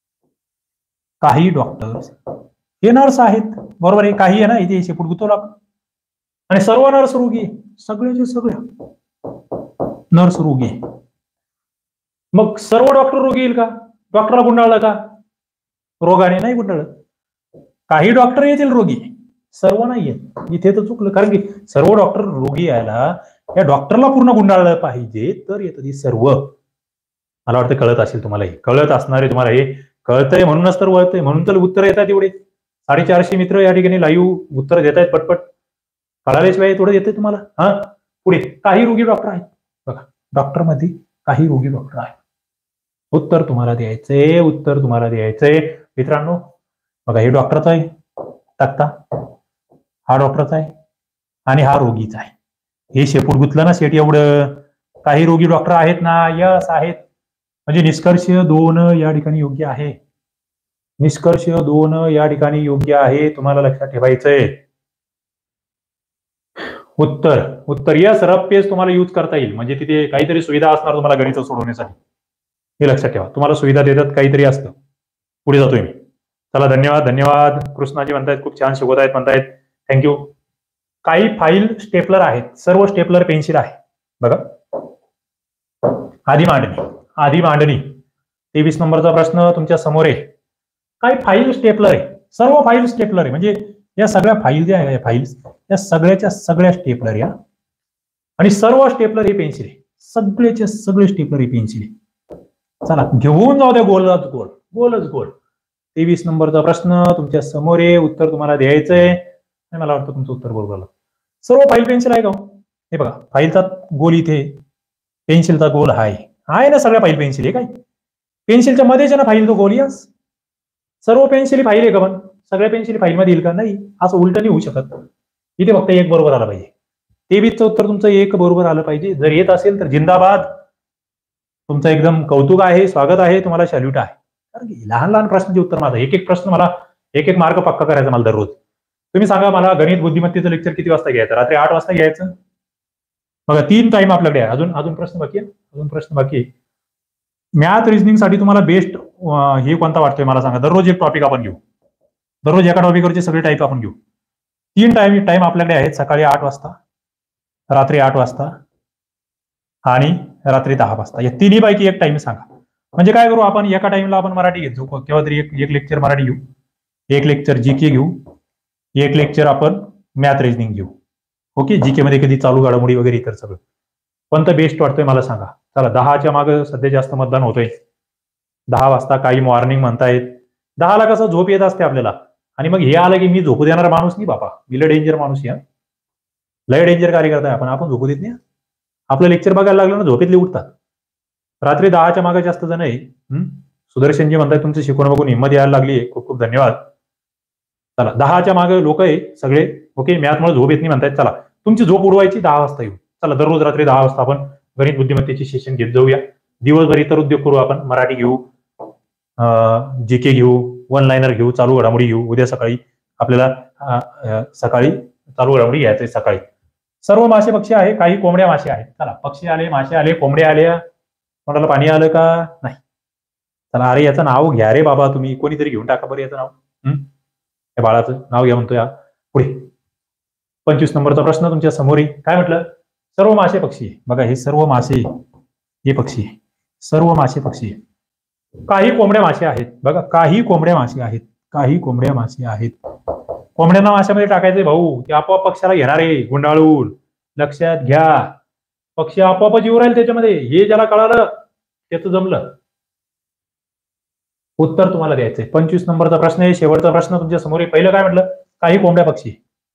काही डॉक्टर्स हे नर्स आहेत, बरोबर आहे. काही आहे ना, इथे शेपूट गुतवला आपण. आणि सर्व नर्स रोगी, सगळ्याचे सगळ्या नर्स रोगी. मग सर्व डॉक्टर रोगी येईल का? डॉक्टरला गुंडाळलं का? रोगाने नाही गुंडाळलं. काही डॉक्टर येतील रोगी, सर्व नाही येत. इथे तर चुकलं, कारण की सर्व डॉक्टर रोगी यायला या डॉक्टरला पूर्ण गुंडाळलं पाहिजे तर येतं सर्व. मला वाटतं कळत असेल तुम्हाला, हे कळत असणार आहे तुम्हाला. हे कळतंय म्हणूनच तर वळतंय, म्हणून तर उत्तर येतात एवढे. साडेचारशे मित्र या ठिकाणी लाईव्ह उत्तर देत आहेत पटपट. कळाल्याशिवाय थोडं येते तुम्हाला. हा, पुढे काही रोगी डॉक्टर आहेत बघा. डॉक्टर मध्ये काही रोगी डॉक्टर आहेत. उत्तर तुम्हाला द्यायचंय, उत्तर तुम्हाला द्यायचंय मित्रांनो. बघा, हे डॉक्टरचा आहे तक्ता, हा डॉक्टरचा आहे आणि हा रोगीचा आहे. हे शेपूट गुतलं ना शेट एवढं. काही रोगी डॉक्टर आहेत ना? यस आहेत. म्हणजे निष्कर्ष दोन या ठिकाणी योग्य आहे. निष्कर्ष दोन या ठिकाणी योग्य आहे, तुम्हाला लक्षात ठेवायचंय. उत्तर उत्तर यस. रफ पेज तुम्हाला यूज करता येईल, म्हणजे तिथे काहीतरी सुविधा असणार तुम्हाला गणित सोडवण्यासाठी. हे लक्षात ठेवा, तुम्हाला सुविधा देतात काहीतरी असतं. पुढे जातोय मी. चला, धन्यवाद धन्यवाद. कृष्णाजी म्हणतायत खूप छान शिकवत आहेत म्हणतायत, थँक्यू. काही फाईल स्टेपलर आहेत, सर्व स्टेपलर पेन्सिल आहे बघा. आधी मांडणी, आधी मांडणी तेवीस नंबरचा प्रश्न तुमच्या समोर आहे. काही फाईल स्टेपलर आहे, सर्व फाईल स्टेपलर आहे. म्हणजे या सगळ्या फाईल ज्या आहे, फाईल्स या सगळ्याच्या सगळ्या स्टेपलर या, आणि सर्व स्टेपलर हे पेन्सिल आहे. सगळेचे सगळे स्टेपलर हे पेन्सिल आहे. चला, घेऊन जाऊ द्या गोलच गोल, गोलच गोल. तेवीस नंबरचा प्रश्न तुमच्या समोर आहे, उत्तर तुम्हाला द्यायचंय. आणि मला वाटतं तुमचं उत्तर बरोबर आलं. सर्व फाईल पेन्सिल आहे का? हे बघा, फाईलचा गोल इथे, पेन्सिलचा गोल आहे आहे ना. सगळ्या फाईल पेन्सिल आहे. काय पेन्सिलच्या मध्येच ना फाईल तो गोल. यस, सर्व पेन्सिल फाईल आहे का? पण सगळ्या पेन्सिल फाईल मध्ये येईल का? नाही, असं उलट नाही होऊ शकत. इथे फक्त एक बरोबर आलं पाहिजे. तेवीसचं उत्तर तुमचं एक बरोबर आलं पाहिजे. जर येत असेल तर जिंदाबाद, तुमचं एकदम कौतुक आहे, स्वागत आहे, तुम्हाला सॅल्यूट आहे. कारण की लहान लहान प्रश्नाचे उत्तर माझा, एक एक प्रश्न मला एक एक मार्क पक्का करायचा मला दररोज. तुम्ही सांगा मला, गणित बुद्धिमत्तेचं लेक्चर किती वाजता घ्यायचं? रात्री आठ वाजता घ्यायचं. बघा, तीन टाइम आपल्याकडे आहे. अजून अजून प्रश्न बाकी आहे, अजून प्रश्न बाकी आहे. मॅथ रिजनिंग साठी तुम्हाला बेस्ट हे कोणता वाटतोय मला सांगा. दररोज एक टॉपिक आपण घेऊ, दररोज एका टॉपिकवरचे सगळे टाईप आपण घेऊ. तीन टाइम टाइम आपल्याकडे आहेत, सकाळी आठ वाजता, रात्री आठ वाजता आणि रात्री दहा वाजता. या तिन्ही पैकी एक टाइम सांगा. म्हणजे काय करू आपण, एका टाइमला आपण मराठी घेतो, केव्हा तरी एक एक लेक्चर मराठी घेऊ, एक लेक्चर जीके घेऊ, एक लेक्चर आपण मॅथ रिजनिंग घेऊ. ओके, जीके मध्ये कधी चालू घडामोडी वगैरे इतर सगळं. कोणतं बेस्ट वाटतोय मला सांगा. चला, दहाच्या मागे सध्या जास्त मतदान होतोय. दहा वाजता काही मॉर्निंग म्हणतायत. दहाला कसं झोप येत असते आपल्याला, आणि मग हे आलं की मी झोपू देणारा माणूस नाही बाबा. मी लय डेंजर माणूस या, लय डेंजर कार्य करताय आपण. आपण झोपू देत नाही. आपलं लेक्चर बघायला लागलं ना, झोपेतले उठतात. रात्री दहाच्या मागे जास्त जण आहे. सुदर्शनजी म्हणताय तुमचं शिकवणं बघून हिंमत यायला लागली, खूप खूप धन्यवाद. चला, दहाच्या मागे लोक आहे सगळे. ओके, मॅथमुळे झोप येत नाही म्हणतायत. चला, तुमची झोप उडवायची दहा वाजता येऊ. चला, दररोज रात्री दहा वाजता आपण गणित बुद्धिमत्तेचे सेशन घेत जाऊया. दिवसभर इतर उद्योग करू आपण. मराठी घेऊ, जीके घेऊ, वन लाईनर घेऊ, चालू घडामोडी घेऊ. उद्या सकाळी आपल्याला सकाळी चालू घडामोडी घ्यायचंय सकाळी. सर्व मासे पक्षी आहे, काही कोंबड्या मासे आहेत. चला, पक्षी आले, मासे आले, कोंबड्या आल्या. कोणाला पाणी आलं का? नाही. चला, अरे याचं नाव घ्या रे बाबा तुम्ही, कोणीतरी घेऊन टाका बरं याचं नाव. हम्म त्या बाळाचं नाव घ्या म्हणतो या. पुढे पंचवीस नंबरचा प्रश्न तुमच्या समोर आहे. काय म्हटलं? सर्व मासे पक्षी आहे. बघा, हे सर्व मासे हे पक्षी आहे, सर्व मासे पक्षी आहे. काही कोंबड्या मासे आहेत. बघा, काही कोंबड्या मासे आहेत, काही कोंबड्या मासे आहेत. कोंबड्यांना माशामध्ये टाकायचे भाऊ, ते आपोआप पक्षाला घेणार आहे गुंडाळून. लक्षात घ्या, पक्षी आपोआपच येऊ राहील त्याच्यामध्ये. हे ज्याला कळालं त्याचं जमलं. उत्तर तुम्हाला द्यायचंय. पंचवीस नंबरचा प्रश्न आहे, शेवटचा प्रश्न तुमच्या समोर आहे. पहिलं काय म्हटलं? काही कोंबड्या पक्षी.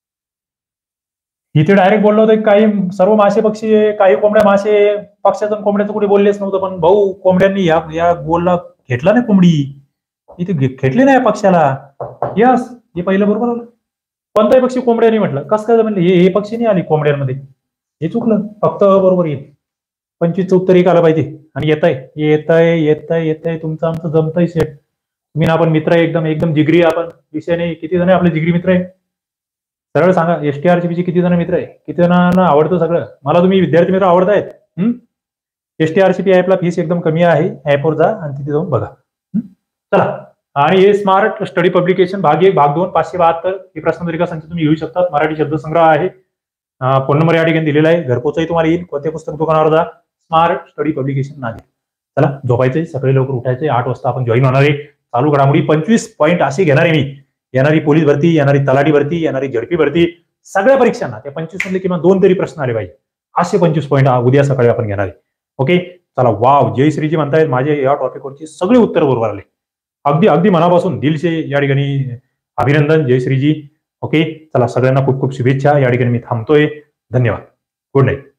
इथे डायरेक्ट बोललो होतं काही सर्व मासे पक्षी आहे, काही कोंबड्या मासे. पक्षाचं कोंबड्याचं कुठे बोललेच नव्हतं. पण भाऊ, कोंबड्यांनी या या गोलला घेतला नाही कोंबडी, इथे खेटली नाही पक्षाला. यस, हे पहिलं बरोबर आलं. कोणताही पक्षी कोंबड्या नाही म्हटलं. कसं काय म्हणलं? हे हे पक्षी नाही आली कोंबड्यांमध्ये, हे चुकलं. फक्त बरोबर येईल. पंचवीसचं उत्तर एक आलं पाहिजे. आणि येत आहे येत आहे येत आहे येत आहे तुमचं आमचं जमतंय सेट. तुम्ही ना आपण मित्र आहे, एकदम एकदम जिगरी आपण. विषय नाही. किती जण आपले जिगरी मित्र आहे? सरळ सांगा, एसटीआरसीपीचे किती जण मित्र आहे? किती जणांना आवडतं सगळं? मला तुम्ही विद्यार्थी मित्र आवडतायत. हम्म एसटीआरसीपी ऍपला फीस एकदम कमी आहे. ऍपवर जा आणि तिथे जाऊन बघा. चला, आणि हे स्मार्ट स्टडी पब्लिकेशन भाग एक भाग दोन पाचशे बहात्तर ही प्रश्नपत्रिका संच तुम्ही घेऊ शकता. मराठी शब्दसंग्रह आहे. फोन नंबर या ठिकाणी दिलेला आहे. घरपोचही तुम्हाला येईल. कोणत्या पुस्तक दुकानावर जा, स्मार्ट स्टडी पब्लिकेशन नाव. चला झोपायचंय, सकाळी लवकर उठायचंय. आठ वाजता आपण जॉईन होणार आहे. चालू घडामोडी पंचवीस पॉईंट असे घेणार आहे मी. येणारी पोलीस भरती, येणारी तलाठी भरती, येणारी झडपी भरती, सगळ्या परीक्षांना त्या पंचवीस मधले किंवा दोन तरी प्रश्न आले पाहिजे. असे पंचवीस पॉईंट उद्या सकाळी आपण घेणार आहे. ओके, चला. वाव, जय श्रीजी म्हणतायत माझे या टॉपिकवरची सगळी उत्तर बरोबर आले. अगदी अगदी मनापासून दिलशे या ठिकाणी अभिनंदन. जय श्रीजी. ओके, चला सगळ्यांना खूप खूप शुभेच्छा. या ठिकाणी मी थांबतोय. धन्यवाद. Good night.